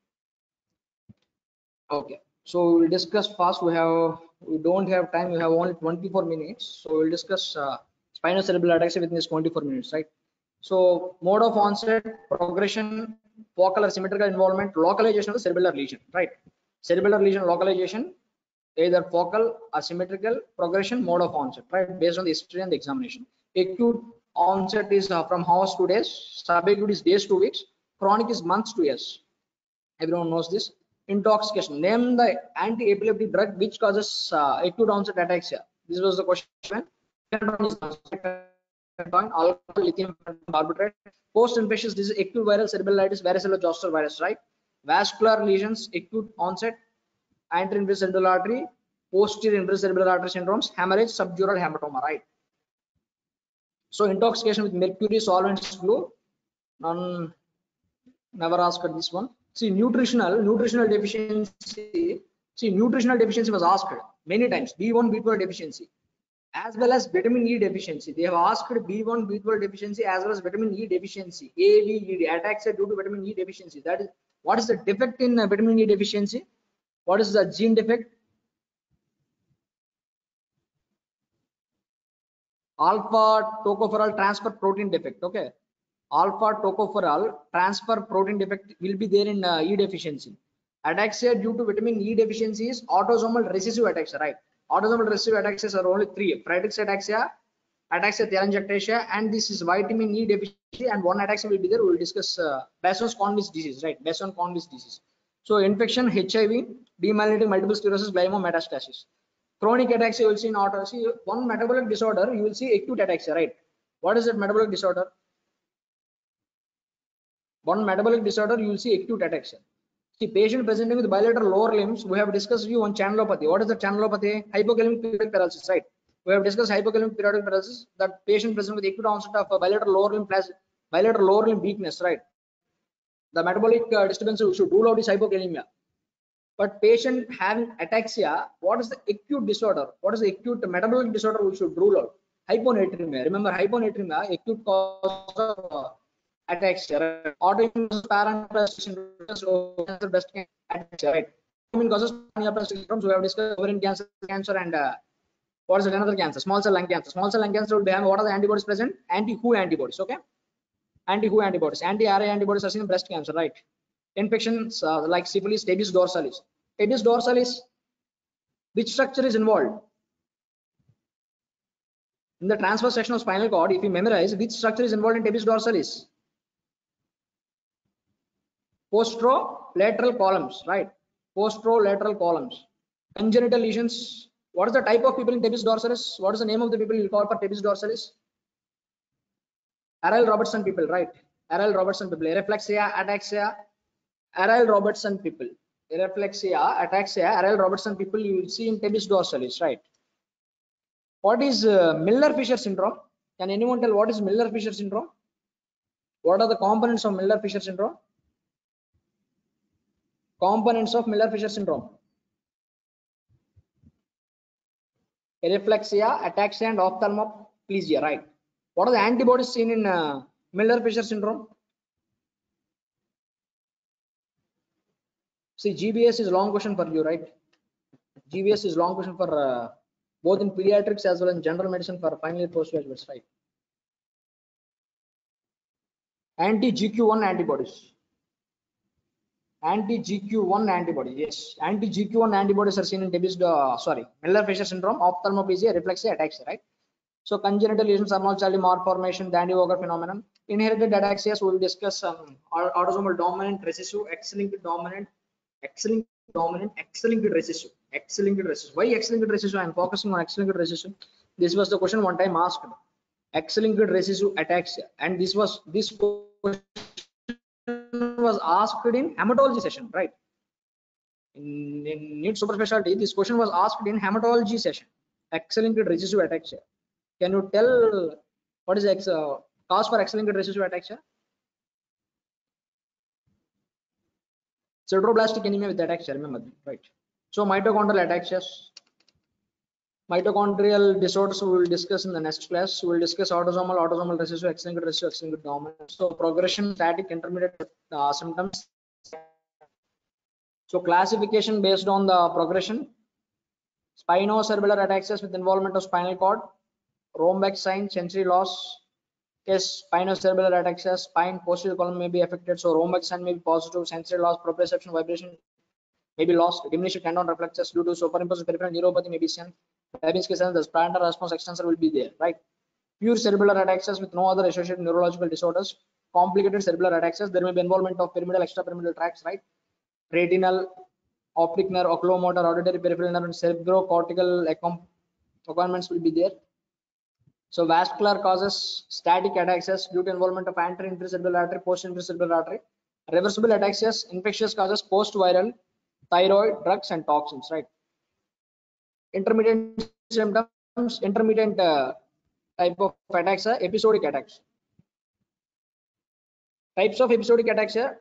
Okay, so we'll discuss fast. We have, we don't have time. We have only twenty-four minutes, so we'll discuss uh, spinocerebellar ataxia within this twenty-four minutes, right? So mode of onset, progression, focal or symmetrical involvement, localization of the cerebellar lesion, right? Cerebellar lesion localization, either focal or symmetrical, progression, mode of onset, right? Based on the history and the examination. Acute onset is uh, from hours to days, subacute is days to weeks, chronic is months to years. Everyone knows this. Intoxication. Name the anti-epileptic drug which causes uh, acute onset ataxia. This was the question. Alcohol, lithium barbiturate. Post-infectious disease, acute viral cerebellitis, varicella zoster virus, right? Vascular lesions, acute onset, anterior cerebral artery, posterior cerebral artery syndromes, hemorrhage, subdural hematoma, right? So intoxication with mercury, solvents, glue. None, never asked this one. See, nutritional, nutritional deficiency. See, nutritional deficiency was asked many times. B one, B twelve deficiency, as well as vitamin E deficiency. They have asked B one, B twelve deficiency as well as vitamin E deficiency. A V E D, ataxia due to vitamin E deficiency. That is, what is the defect in uh, vitamin E deficiency? What is the gene defect? alpha tocopherol transfer protein defect. Okay, alpha tocopherol transfer protein defect will be there in uh, E deficiency. Ataxia due to vitamin E deficiency is autosomal recessive ataxia, right? Autosomal recessive ataxias are only three: Friedreich's ataxia, ataxia telangiectasia, and this is vitamin E deficiency. And one ataxia will be there. We will discuss uh, Besson-Conway's disease, right? Besson-Conway's disease. So infection, H I V, demyelinating multiple sclerosis, glioma, metastasis. Chronic ataxia you will see in auto. See one metabolic disorder, you will see acute ataxia, right? What is that metabolic disorder? One metabolic disorder, you will see acute ataxia. See, patient presenting with bilateral lower limbs, we have discussed you on channelopathy. What is the channelopathy? Hypokalemic periodic paralysis, right? We have discussed hypokalemic periodic paralysis. That patient present with acute onset of uh, bilateral lower limb bilateral lower limb weakness, right? The metabolic uh, disturbance should rule out is hypokalemia. But patient having ataxia, what is the acute disorder? What is the acute metabolic disorder we should rule out? Hyponatremia. Remember, hyponatremia, acute cause of uh, ataxia. Autoimmune parental breast cancer, right? Autoimmune causes syndromes. We have discussed ovarian cancer, cancer, and uh, what is it? Another cancer, small cell lung cancer. Small cell lung cancer will be having what are the antibodies present? Anti-Who antibodies. Okay, anti-Who antibodies, anti-R A antibodies are seen in breast cancer, right? Infections uh, like syphilis, tabes dorsalis. Tabes dorsalis, which structure is involved? In the transverse section of spinal cord, if you memorize, which structure is involved in tabes dorsalis? Posterolateral columns, right? Posterolateral columns. Congenital lesions. What is the type of people in tabes dorsalis? What is the name of the people you call for tabes dorsalis? Argyll Robertson people, right? Argyll Robertson people. Areflexia, ataxia, Argyll Robertson people. Areflexia, ataxia, Argyll Robertson people you will see in tabes dorsalis, right? What is uh, Miller-Fisher syndrome? Can anyone tell what is Miller-Fisher syndrome? What are the components of Miller-Fisher syndrome? Components of Miller-Fisher syndrome. Areflexia, ataxia, and ophthalmoplegia, right? What are the antibodies seen in uh, Miller-Fisher syndrome? See, G B S is long question for you, right? G B S is long question for uh, both in pediatrics as well as in general medicine for final year postgraduates, right? Anti-G Q one antibodies. Anti-G Q one antibody, yes. Anti-G Q one antibodies are seen in tabes, uh, sorry, Miller-Fisher syndrome, ophthalmoplegia, reflexia, ataxia, right? So congenital lesions, abnormal malformation, Dandy-Walker phenomenon. Inherited ataxias, we will discuss um, autosomal dominant, recessive, X-linked dominant, X-linked dominant, X-linked recessive, X-linked recessive. Why X-linked recessive? I am focusing on X-linked recessive. This was the question one time asked. X-linked recessive ataxia, and this was this question was asked in hematology session, right? In, in NEET super specialty, this question was asked in hematology session. X-linked recessive ataxia. Can you tell what is the X, uh, cause for X-linked recessive ataxia? Sideroblastic anemia with ataxia, remember that, right? So mitochondrial ataxias, mitochondrial disorders we will discuss in the next class. We will discuss autosomal, autosomal recessive, X-linked recessive, X-linked dominant. So progression, static, intermediate uh, symptoms. So classification based on the progression: spinocerebellar ataxias with involvement of spinal cord, Rombeck sign, sensory loss. Yes, spinocerebellar ataxia, spine posterior column may be affected. So Rombeck sign may be positive, sensory loss, proprioception, vibration may be lost, diminished tendon reflexes due to superimposed peripheral neuropathy may be seen. Babinski says the spinal response extensor will be there, right? Pure cerebellar ataxias with no other associated neurological disorders. Complicated cerebellar ataxias, there may be involvement of pyramidal, extrapyramidal tracts, right? Retinal, optic nerve, oculomotor, auditory, peripheral nerve, and cerebrocortical accompaniments will be there. So vascular causes static ataxias due to involvement of anterior intracerebral artery, posterior intracerebral artery. Reversible ataxias, infectious causes, post-viral, thyroid, drugs, and toxins, right? Intermittent symptoms, intermittent uh, type of ataxia, episodic ataxia. Types of episodic ataxia.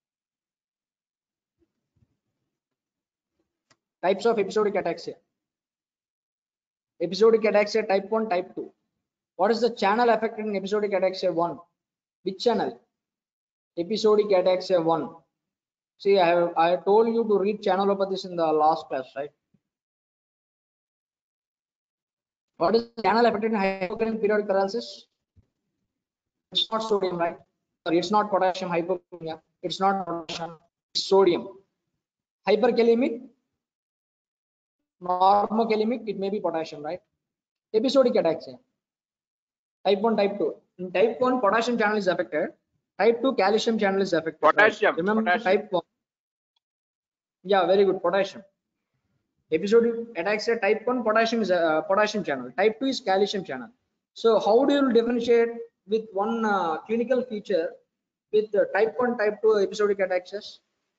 Types of episodic ataxia. Episodic ataxia type one, type two. What is the channel affected in episodic ataxia one? Which channel? Episodic ataxia one. See, I have I told you to read channelopathies in the last class, right? What is the channel affected in hypokalemic periodic paralysis? It's not sodium, right? Sorry, it's not potassium. Hypokalemia. It's not potassium. It's sodium. Hyperkalemic, normokalemic, it may be potassium, right? Episodic ataxia. Type one, type two. In type one, potassium channel is affected. Type two, calcium channel is affected. Potassium. Right? Remember Potassium. type one. Yeah, very good. Potassium. Episodic ataxia type one, potassium is uh, potassium channel. Type two is calcium channel. So how do you differentiate with one uh, clinical feature with uh, type one, type two episodic ataxias?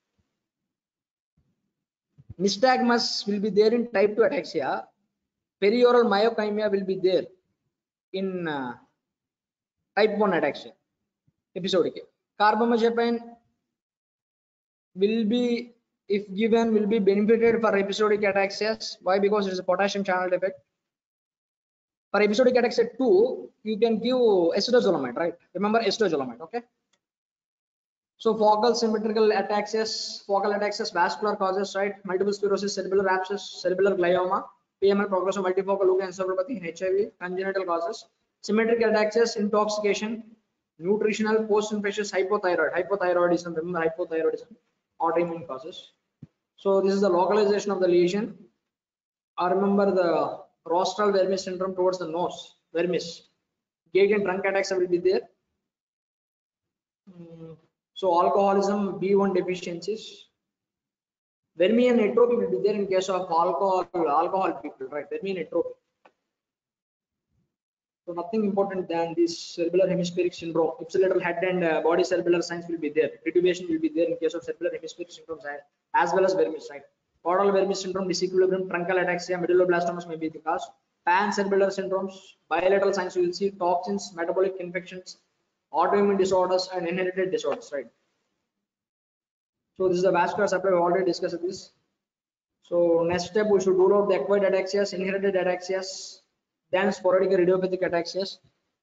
Nystagmus will be there in type two ataxia. Perioral myokymia will be there in uh, type one ataxia, episodic. Carbamazepine will be, if given, will be benefited for episodic ataxias. Why? Because it is a potassium channel defect. For episodic ataxia two, you can give acetazolamide, right? Remember acetazolamide, okay? So focal symmetrical ataxias, focal ataxias, vascular causes, right? Multiple sclerosis, cerebellar abscess, cerebellar glioma, P M L, progressive multifocal leukoencephalopathy, H I V, congenital causes. Symmetric ataxias, intoxication, nutritional, post-infectious hypothyroid, hypothyroidism, remember hypothyroidism, autoimmune causes. So this is the localization of the lesion. I remember the rostral vermis syndrome towards the nose, vermis. Gait and trunk ataxia will be there. Mm, so alcoholism, B one deficiencies. Vermi and atrophy will be there in case of alcohol, alcohol people, right? Vermi and atrophy. So nothing important than this cerebellar hemispheric syndrome. Ipsilateral head and uh, body cerebellar signs will be there. Titubation will be there in case of cerebellar hemispheric syndrome as well as vermis, right? Caudal vermis syndrome, disequilibrium, truncal ataxia, medulloblastomas may be the cause. Pancerebellar syndromes, bilateral signs you will see, toxins, metabolic infections, autoimmune disorders, and inherited disorders, right? So this is the vascular supply. We already discussed this. So next step, we should rule out the acquired ataxias, inherited ataxias, then sporadic and idiopathic ataxias.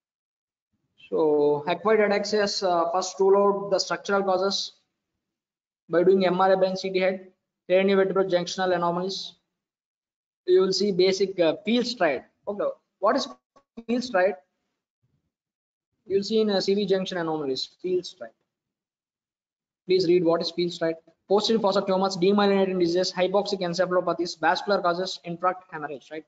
So acquired ataxias, uh, first rule out the structural causes by doing M R I and C T head, craniovertebral junctional anomalies. You will see basic uh, field stride. Okay, what is field stride? You will see in uh, C V junction anomalies, field stride. Please read what is field stride. Posterior fossa tumors, demyelinating diseases, hypoxic encephalopathies, vascular causes, infarct, hemorrhage, right?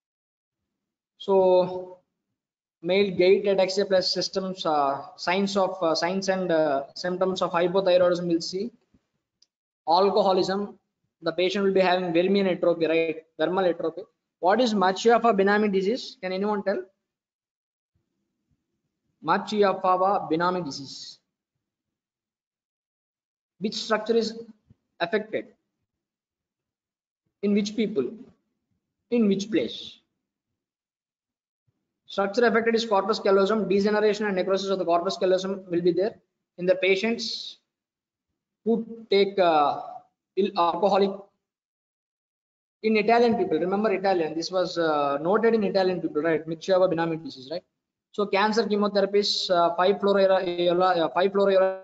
So male gait ataxia plus systems, uh, signs of uh, signs and uh, symptoms of hypothyroidism will see. Alcoholism, the patient will be having Vermi and atrophy, right? Thermal atrophy. What is Machiappa-Benami disease? Can anyone tell? Machiappa-Benami disease. Which structure is affected? In which people? In which place? Structure affected is corpus callosum. Degeneration and necrosis of the corpus callosum will be there in the patients who take uh, alcoholic. In Italian people, remember Italian, this was uh, noted in Italian people, right? Machiappa-Benami disease, right? So cancer chemotherapies, uh, five fluorouracil, uh, five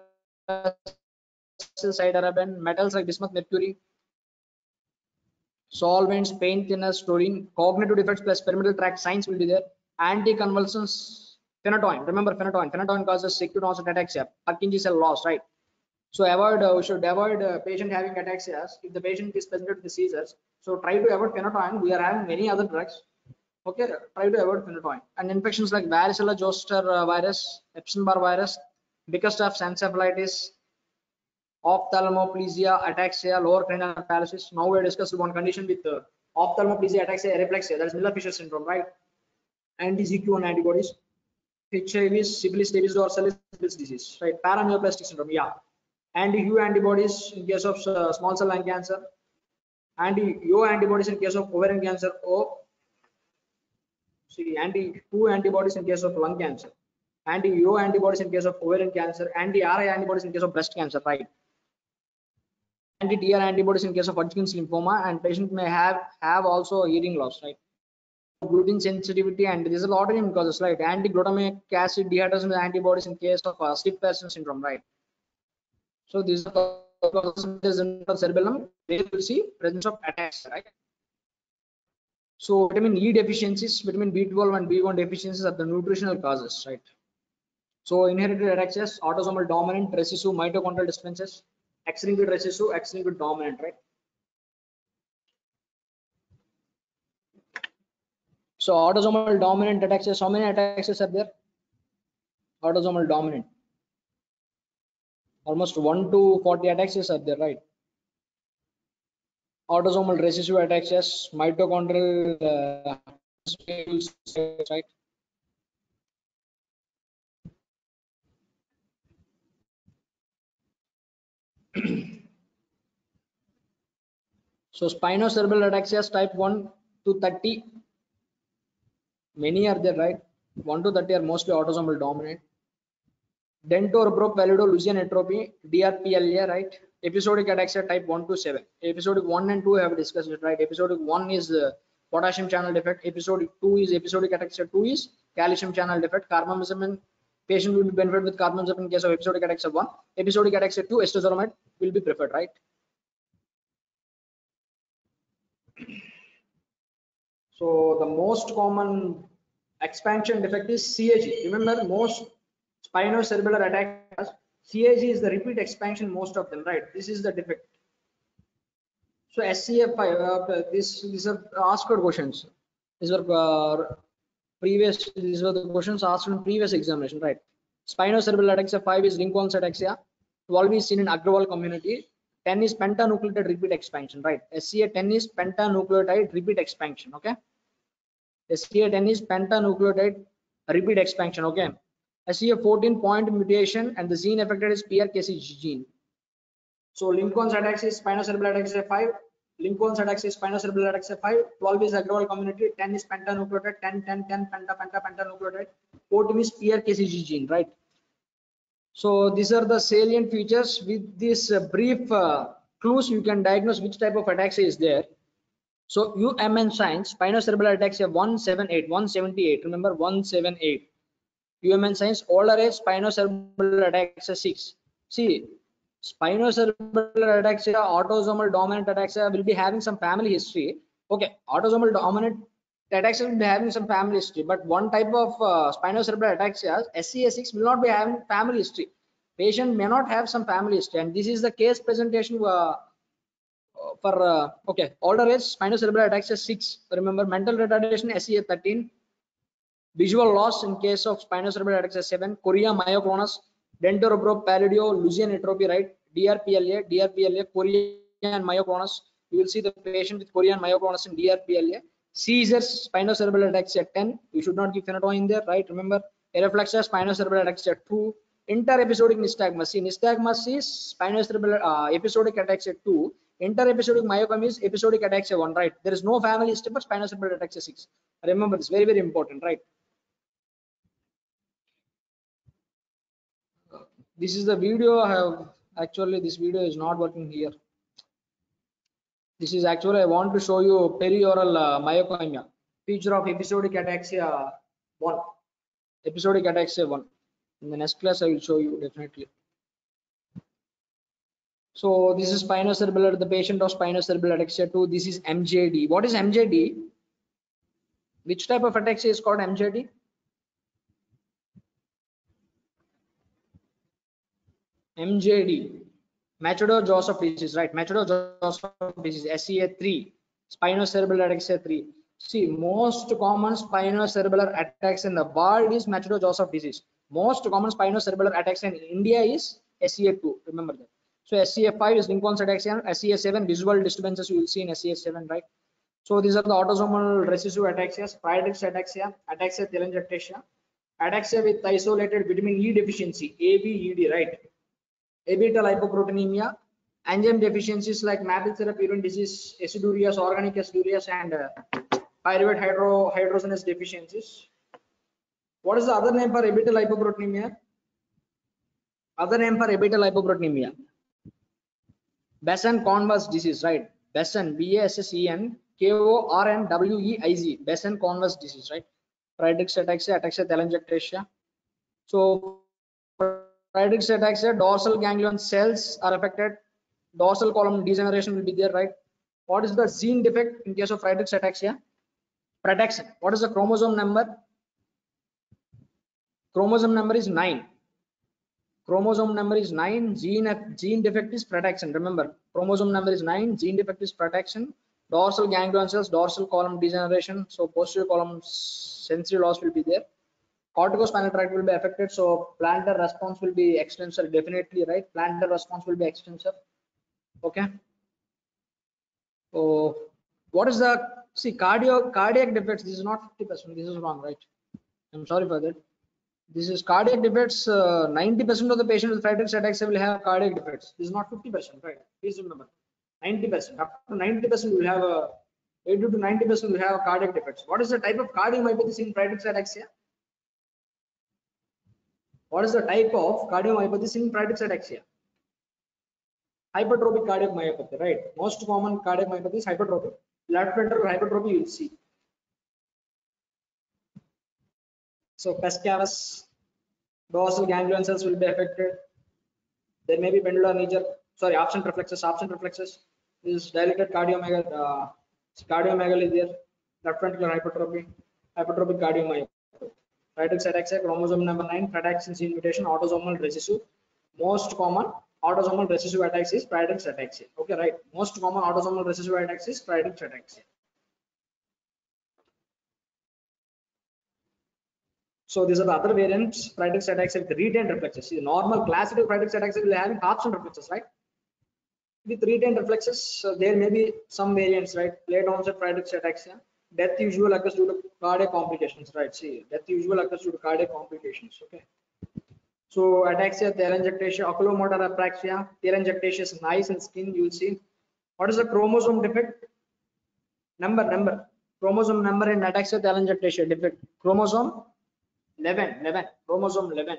fluorouracil, metals like bismuth, mercury, solvents, pain thinners, taurine, cognitive defects plus pyramidal tract signs will be there. Anticonvulsants, phenytoin. Remember phenytoin. Phenytoin causes acute onset ataxia, Purkinje cell loss, right? So avoid, uh, we should avoid uh, patient having ataxias if the patient is presented with the seizures. So try to avoid phenytoin. We are having many other drugs. Okay, try to avoid phenytoin. And infections like varicella zoster uh, virus, Epstein-Barr virus, Bickerstaff's encephalitis, ophthalmoplegia, ataxia, lower cranial paralysis. Now we are discussing one condition with uh, ophthalmoplegia, ataxia, areflexia. That is Miller-Fisher syndrome, right? Anti-Z Q one antibodies, H I V, syphilis, Davis dorsalis, Bill's disease, right? Paraneoplastic syndrome, yeah. Anti-Hu antibodies in case of uh, small cell lung cancer, anti-Yo antibodies in case of ovarian cancer, or see anti-Hu antibodies in case of lung cancer, anti-Yo antibodies in case of ovarian cancer, anti-R I antibodies in case of breast cancer, right? Anti-T R antibodies in case of Hodgkin's lymphoma, and patient may have have also hearing loss, right? Gluten sensitivity, and these are autoimmune causes, right? Anti-glutamic acid dehydrogenase antibodies in case of uh, stiff person syndrome, right? So these are causes of cerebellum. They will see presence of attacks, right? So vitamin E deficiencies, vitamin B twelve and B one deficiencies are the nutritional causes, right? So inherited ataxias, autosomal dominant, recessive, mitochondrial dysfunctions, X-linked recessive, X-linked dominant, right? So autosomal dominant ataxias, how many ataxias are there? Autosomal dominant. Almost one to forty ataxias are there, right? Autosomal recessive ataxias, mitochondrial uh, right? So spinocerebellar ataxias type one to thirty, many are there, right? one to thirty are mostly autosomal dominant. Dentobroch-Pallidoluysian atrophy, D R P L A, right? Episodic ataxia type one to seven. Episodic one and two have discussed it, right? Episodic one is uh, potassium channel defect. Episodic two is episodic ataxia two is calcium channel defect. Carbamazepine, patient will be benefited with carbamazepine in case of episodic ataxia one. Episodic ataxia two, acetazolamide will be preferred, right? So the most common expansion defect is C A G. Remember, most spinocerebellar attacks, C A G is the repeat expansion, most of them, right? This is the defect. So S C F five, uh, this these are asked questions. These were uh, previous. These were the questions asked in previous examination, right? Spinocerebellar ataxia five is Lincoln's ataxia. twelve is seen in Agrawal community. ten is pentanucleotide repeat expansion, right? S C A ten is pentanucleotide repeat expansion. Okay. S C A ten is pentanucleotide repeat expansion. Okay. S C A fourteen point mutation and the gene affected is P R K C gene. So Lincoln's ataxia is spinocerebellar ataxia five. Lincoln's ataxia is spinocerebellar ataxia five. twelve is Agrawal community. ten is pentanucleotide. ten, ten, ten, penta, penta, pentanucleotide. fourteen is P R K C gene, right? So these are the salient features. With this uh, brief uh, clues, you can diagnose which type of ataxia is there. So U M N signs, spinocerebellar ataxia one seventy-eight, one seventy-eight. Remember one seventy-eight. U M N signs, older age, spinocerebellar ataxia six. See, spinocerebellar ataxia, autosomal dominant ataxia will be having some family history. Okay, autosomal dominant ataxia will be having some family history, but one type of uh, spinocerebellar ataxia, S C A six, will not be having family history. Patient may not have some family history, and this is the case presentation uh, for uh, okay, older age, spinocerebellar ataxia six. Remember, mental retardation, S C A thirteen. Visual loss in case of spinocerebellar ataxia seven, chorea myoclonus, Dentobroch-Pallidoluysian atrophy, right? D R P L A, D R P L A, chorea and myoclonus. You will see the patient with chorea and myoclonus in D R P L A. Seizures, spinocerebellar ataxia ten. You should not give phenytoin there, right? Remember, areflexia, spinocerebellar ataxia two. Interepisodic nystagmus. See, nystagmus is spinocerebellar uh, episodic ataxia two. Interepisodic myoclonus is episodic ataxia one, right? There is no family history for spinocerebellar ataxia six. Remember, this very, very important, right? This is the video I have. Actually, this video is not working here. This is actually, I want to show you perioral uh, myoclonus, feature of episodic ataxia one. Episodic ataxia one. In the next class, I will show you definitely. So this is spinocerebellar, the patient of spinocerebellar ataxia two. This is M J D. What is M J D? Which type of ataxia is called M J D? M J D, Machadoff-Joseph disease, right? Machadoff-Joseph disease, S C A three, spinocerebellar ataxia three. See, most common spinocerebellar attacks in the world is Machadoff-Joseph disease. Most common spinocerebellar attacks in India is S C A two. Remember that. So S C A five is Lincoln's ataxia. S C A seven, visual disturbances you will see in S C A seven, right? So these are the autosomal recessive ataxias, Friedreich's ataxia, ataxia telangiectasia, ataxia with isolated vitamin E deficiency, A B E D, right? A-beta lipoproteinemia, enzyme deficiencies like maple syrup urine disease, aciduria, organic aciduria, and uh, pyruvate hydro hydrogenase deficiencies. What is the other name for A-beta lipoproteinemia? Other name for A-beta lipoproteinemia, Besson-Converse disease, right? Besson, B A S S E N K O R N W E I Z, Besson-Converse disease, right? Friedreich's ataxia, ataxia telangiectasia. So Friedreich's ataxia, dorsal ganglion cells are affected. Dorsal column degeneration will be there, right? What is the gene defect in case of Friedreich's ataxia? Protection. What is the chromosome number? Chromosome number is nine. Chromosome number is nine. Gene gene defect is protection. Remember, chromosome number is nine. Gene defect is protection. Dorsal ganglion cells, dorsal column degeneration. So posterior column sensory loss will be there. Corticospinal tract will be affected. So plantar response will be extensor. Definitely, right? Plantar response will be extensor. Okay. So what is the see cardio cardiac defects? This is not fifty percent. This is wrong, right? I'm sorry for that. This is cardiac defects. ninety percent uh, of the patients with Friedreich's ataxia will have cardiac defects. This is not fifty percent, right? Please remember, ninety percent. Up to ninety percent will have a eighty to ninety percent will have cardiac defects. What is the type of cardiomyopathy in Friedreich's ataxia? What is the type of cardiomyopathy in Friedreich's ataxia? Hypertrophic cardiomyopathy, right? Most common cardiomyopathy is hypertrophic. Left ventricular hypertrophy you will see. So pes cavus, dorsal ganglion cells will be affected. There may be pendular knee jerk, sorry, absent reflexes, absent reflexes. This is dilated cardiomegaly, uh, cardiomegaly there. Left ventricular hypertrophy, hypertrophic cardiomyopathy. Friedreich's ataxia, chromosome number nine, frataxin gene mutation, autosomal recessive. Most common autosomal recessive ataxia is Friedreich's ataxia. Okay, right? Most common autosomal recessive ataxia is Friedreich's ataxia. So these are the other variants. Friedreich's ataxia with retained reflexes. See, the normal classical Friedreich's ataxia will have absent reflexes, right? With retained reflexes, uh, there may be some variants, right? Late onset Friedreich's ataxia. Death usually occurs due to cardiac complications, right? See, death usually occurs due to cardiac complications. Okay. So ataxia, telangiectasia, oculomotor apraxia, telangiectasia is eyes and skin. You will see. What is the chromosome defect? Number, number. Chromosome number in ataxia, telangiectasia defect. Chromosome eleven, eleven. Chromosome eleven.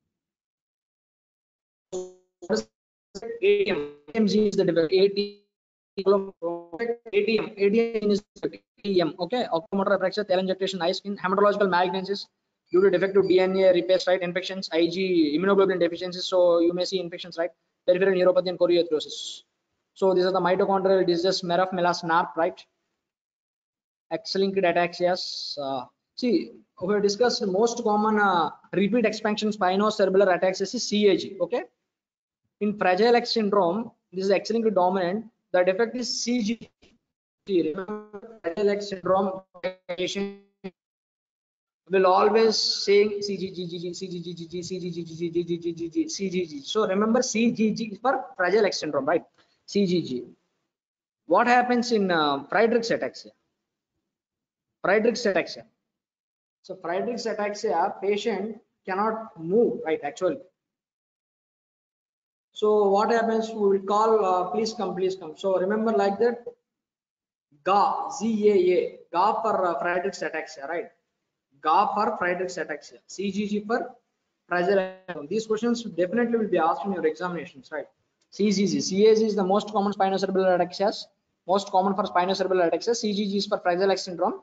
A T M. A T M gene is the defect. A T M. A T M. A T M is the A T M. Okay. Oculomotor apraxia, telangiectasia, eye, skin, hematological malignancies due to defective D N A repair site infections, I G, immunoglobulin deficiencies. So you may see infections, right? Peripheral neuropathy and chorioarthrosis. So these are the mitochondrial diseases, Meraf, Melas, N A R P, right? X-linked ataxias. Uh, see, we have discussed most common uh, repeat expansion spinocerebellar ataxias is C A G. Okay. In Fragile X syndrome, this is X-linked dominant. The defect is C G. Remember, Fragile X syndrome patient will always saying C G G G G C G G G G C G G G G G G G G C G G. So remember C G G for Fragile X syndrome, right? C G G. What happens in uh, Friedreich's ataxia? Friedreich's ataxia. So Friedreich's ataxia patient cannot move, right? Actually. So what happens? We will call. Uh, please come, please come. So remember like that. G A, Z A A, G A for uh, Friedreich's ataxia, right? G A for Friedreich's ataxia, C G G for Fragile. These questions definitely will be asked in your examinations, right? C G G, C A G is the most common spinocerebellar ataxias, most common for spinocerebellar ataxia. C G G is for Fragile X syndrome.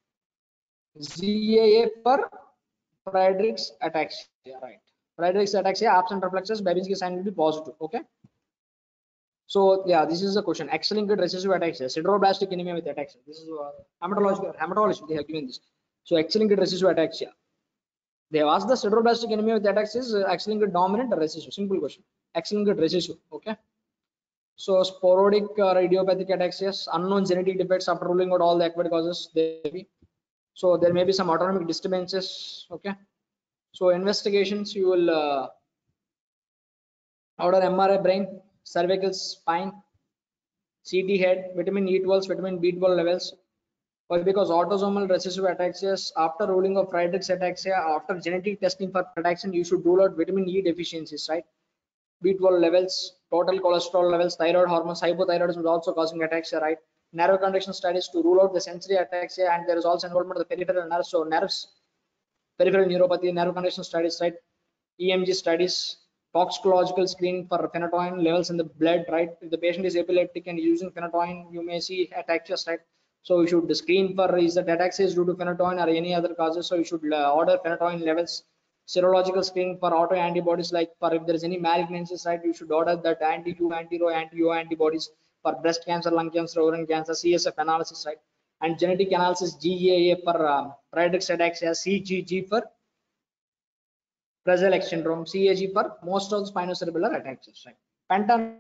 Z A A for Friedreich's ataxia, right? Friedreich's ataxia, absent reflexes, Babinski sign will be positive. Okay. So yeah, this is the question. X-linked recessive ataxia, sideroblastic anemia with ataxia. This is uh, hematological hematology. They have given this. So X-linked recessive ataxia. They have asked the sideroblastic anemia with ataxia is uh, X-linked dominant or recessive. Simple question. X-linked recessive. Okay. So sporadic uh, idiopathic ataxias, unknown genetic defects after ruling out all the acquired causes. There may be. So there may be some autonomic disturbances. Okay. So investigations, you will uh, order M R I brain, cervical spine, C T head, vitamin E twelve, vitamin B twelve levels. Why? Because autosomal recessive ataxias, after ruling of Friedreich's ataxia, after genetic testing for ataxia, you should rule out vitamin E deficiencies, right? B twelve levels, total cholesterol levels, thyroid hormones, hypothyroidism is also causing ataxia, right? Nerve conduction studies to rule out the sensory ataxia, and there is also involvement of the peripheral nerves. So nerves, peripheral neuropathy, nerve conduction studies, right? E M G studies, toxicological screening for phenytoin levels in the blood, right? If the patient is epileptic and using phenytoin, you may see ataxia, right? So you should screen for is that ataxia is due to phenytoin or any other causes. So you should uh, order phenytoin levels. Serological screening for auto antibodies, like for if there is any malignancies, right? You should order that anti-Q, anti-Ro, anti-O antibodies for breast cancer, lung cancer, ovarian cancer, C S F analysis, right? and genetic analysis G A A for uh, Friedreich's ataxia, C G G for Fragile X syndrome, C A G for most of the spinocerebellar ataxias. Right? Penta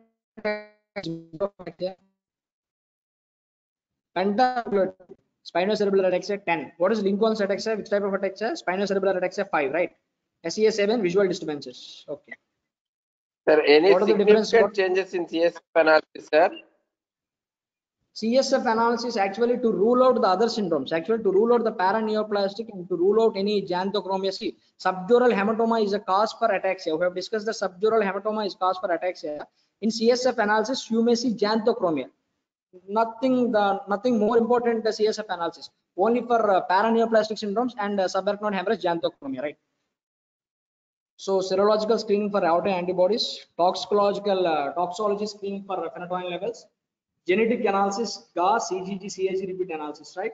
Penta spinocerebellar ataxia ten. What is Lincoln's ataxia? Which type of ataxia? Spinocerebellar ataxia five, right? S E A seven, visual disturbances. Okay. Sir, any What are the difference? significant What? changes in C S F analysis, sir? C S F analysis actually to rule out the other syndromes, actually to rule out the paraneoplastic and to rule out any xanthochromia. See, subdural hematoma is a cause for ataxia. We have discussed the subdural hematoma is cause for ataxia. In C S F analysis, you may see xanthochromia. Nothing, the nothing more important the C S F analysis. Only for uh, paraneoplastic syndromes and uh, subarachnoid hemorrhage xanthochromia, right? So serological screening for autoantibodies, toxicological uh, toxology screening for phenytoin levels, genetic analysis, G A, C G G, C A G repeat analysis, right?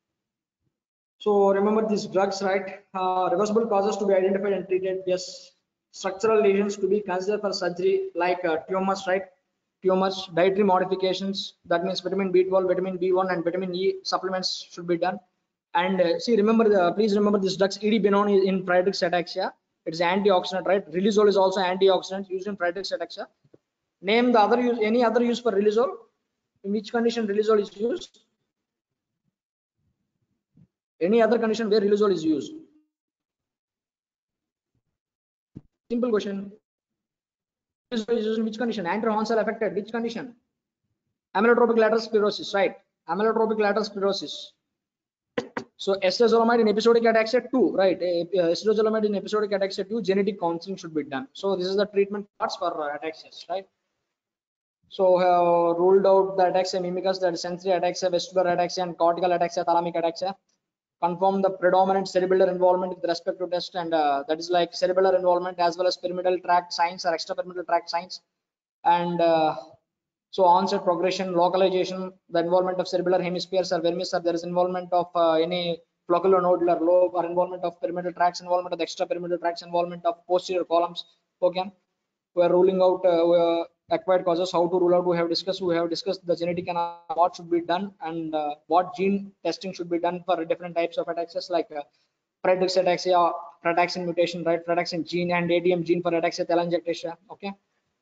So remember these drugs, right? Uh, reversible causes to be identified and treated. Yes, structural lesions to be considered for surgery, like uh, tumors, right? Tumors, dietary modifications. That means vitamin B twelve, vitamin B one, and vitamin E supplements should be done. And uh, see, remember, the, please remember this drugs. Eribinone is in Friedreich's ataxia. It's antioxidant, right? Riluzole is also antioxidant used in Friedreich's ataxia. Name the other use, any other use for riluzole. In which condition riluzole is used? Any other condition where riluzole is used? Simple question. Riluzole is used in which condition? Androgen affected. Which condition? Amyotrophic lateral sclerosis, right? Amyotrophic lateral sclerosis. So acetazolamide in episodic ataxia two, right? Acetazolamide in episodic ataxia two, genetic counseling should be done. So this is the treatment parts for ataxias, right? So uh, ruled out the ataxia mimicus, that is sensory ataxia, vestibular ataxia, and cortical ataxia, thalamic ataxia. Confirm the predominant cerebellar involvement with respect to test, and uh, that is like cerebellar involvement as well as pyramidal tract signs or extrapyramidal tract signs. And uh, so onset, progression, localization, the involvement of cerebellar hemispheres or vermis, or there is involvement of uh, any flocculonodular lobe, or involvement of pyramidal tracts, involvement of the extrapyramidal tracts, involvement of posterior columns. Okay, we are ruling out uh, acquired causes. How to rule out? We have discussed. We have discussed the genetic and what should be done, and uh, what gene testing should be done for different types of ataxias, like uh, Friedreich's ataxia, frataxin mutation, right? Frataxin gene and A D M gene for ataxia telangiectasia. Okay.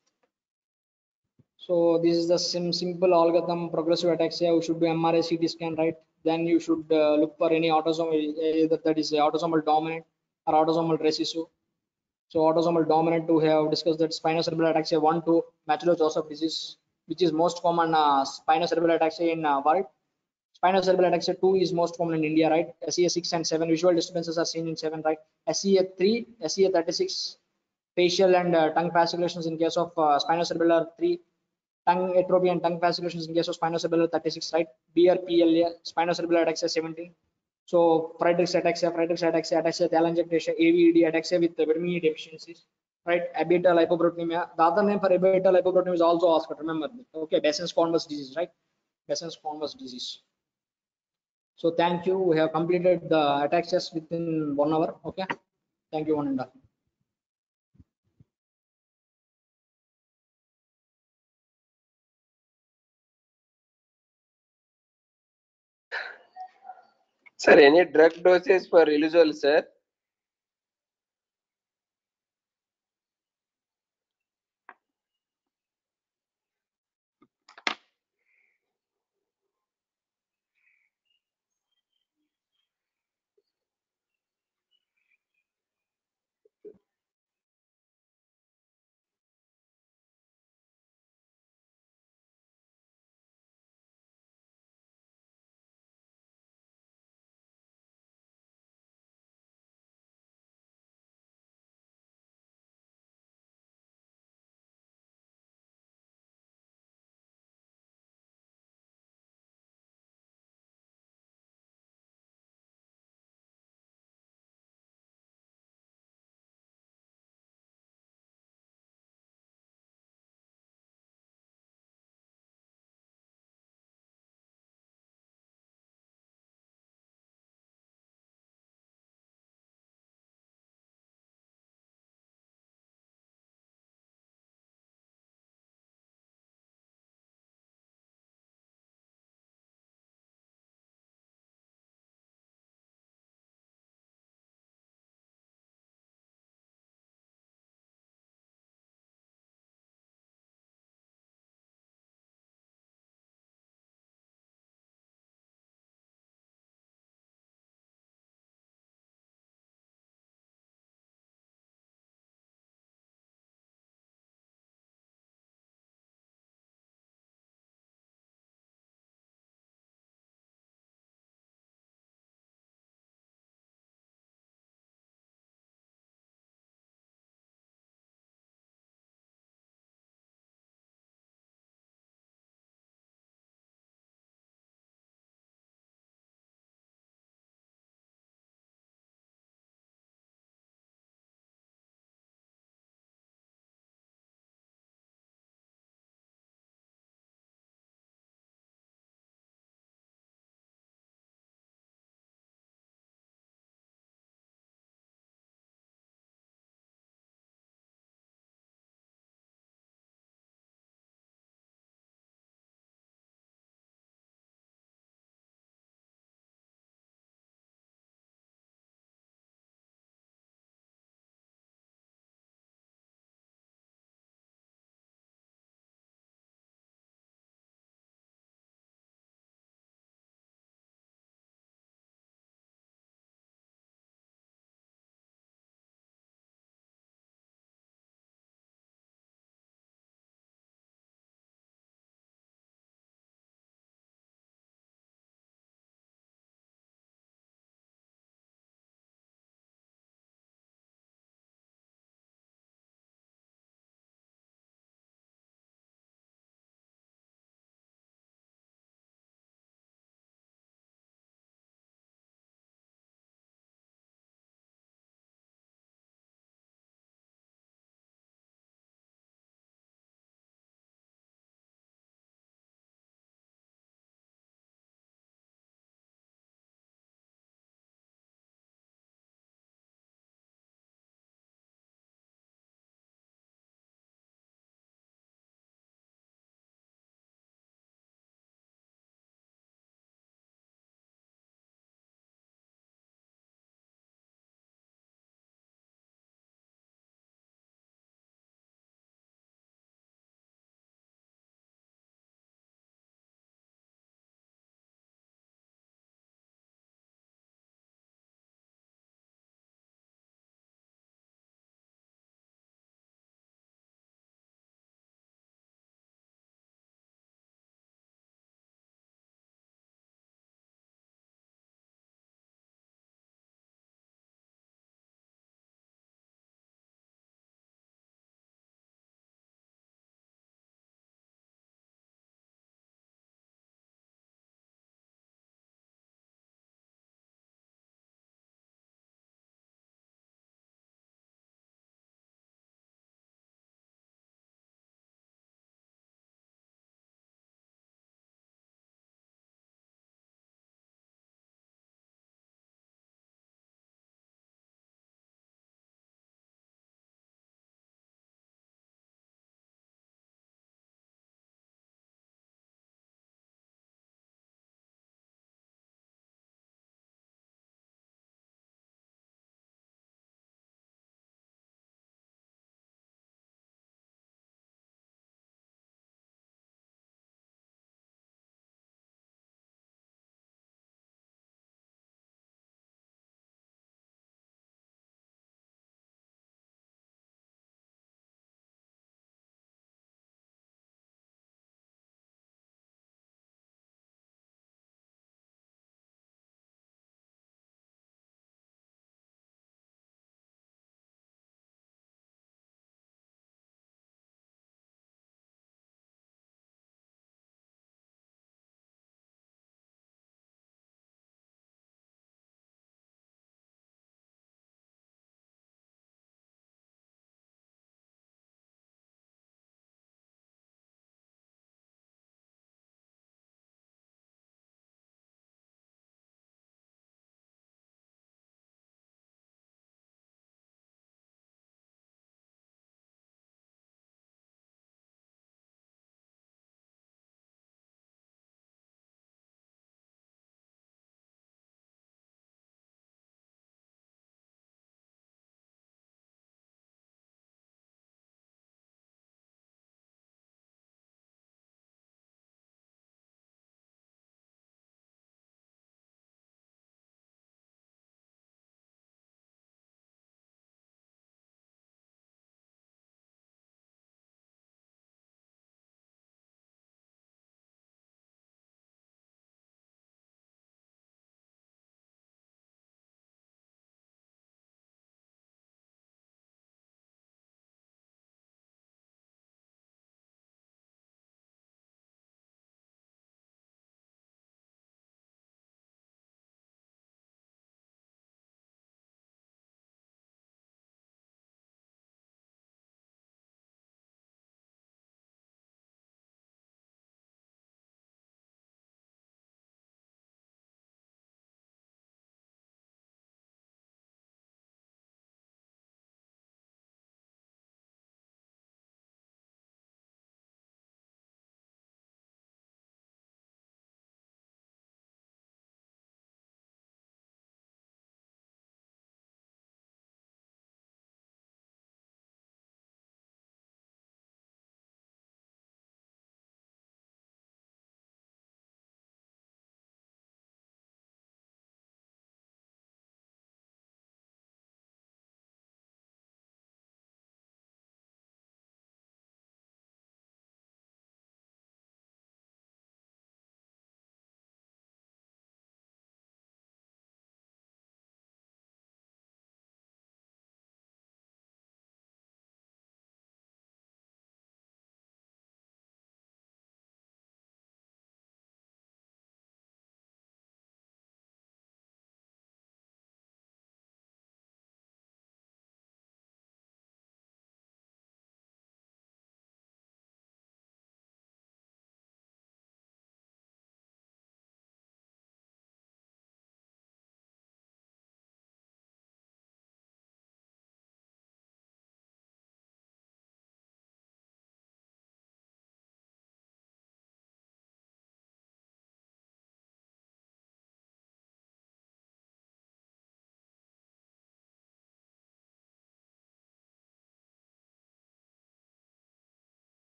So this is the sim simple algorithm. Progressive ataxia, you should do M R I, C T scan, right? Then you should uh, look for any autosomal, either that is autosomal dominant or autosomal recessive. So autosomal dominant, to have discussed that spinocerebellar ataxia one, two, Macular-Joseph disease, which is most common uh, spinocerebellar ataxia in uh, world. Spinocerebellar ataxia two is most common in India, right? S E A six and seven, visual disturbances are seen in seven, right? S E A three, S E A thirty-six, facial and uh, tongue fasciculations in case of uh, spinocerebellar three, tongue atrophy and tongue fasciculations in case of spinocerebellar thirty-six, right? B R P L A, spinocerebellar ataxia seventeen. So Friedreich's ataxia, Friedreich's ataxia, ataxia telangiectasia, A V E D, ataxia with vitamin E deficiencies, right? Abeta lipoproteinemia. The other name for abeta lipoproteinemia is also asked. Remember, okay, Bessen's-Converse disease, right? Bessen's-Converse disease. So thank you. We have completed the ataxias within one hour. Okay. Thank you, one and all. Sir, any drug doses for riluzole, sir?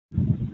Yes.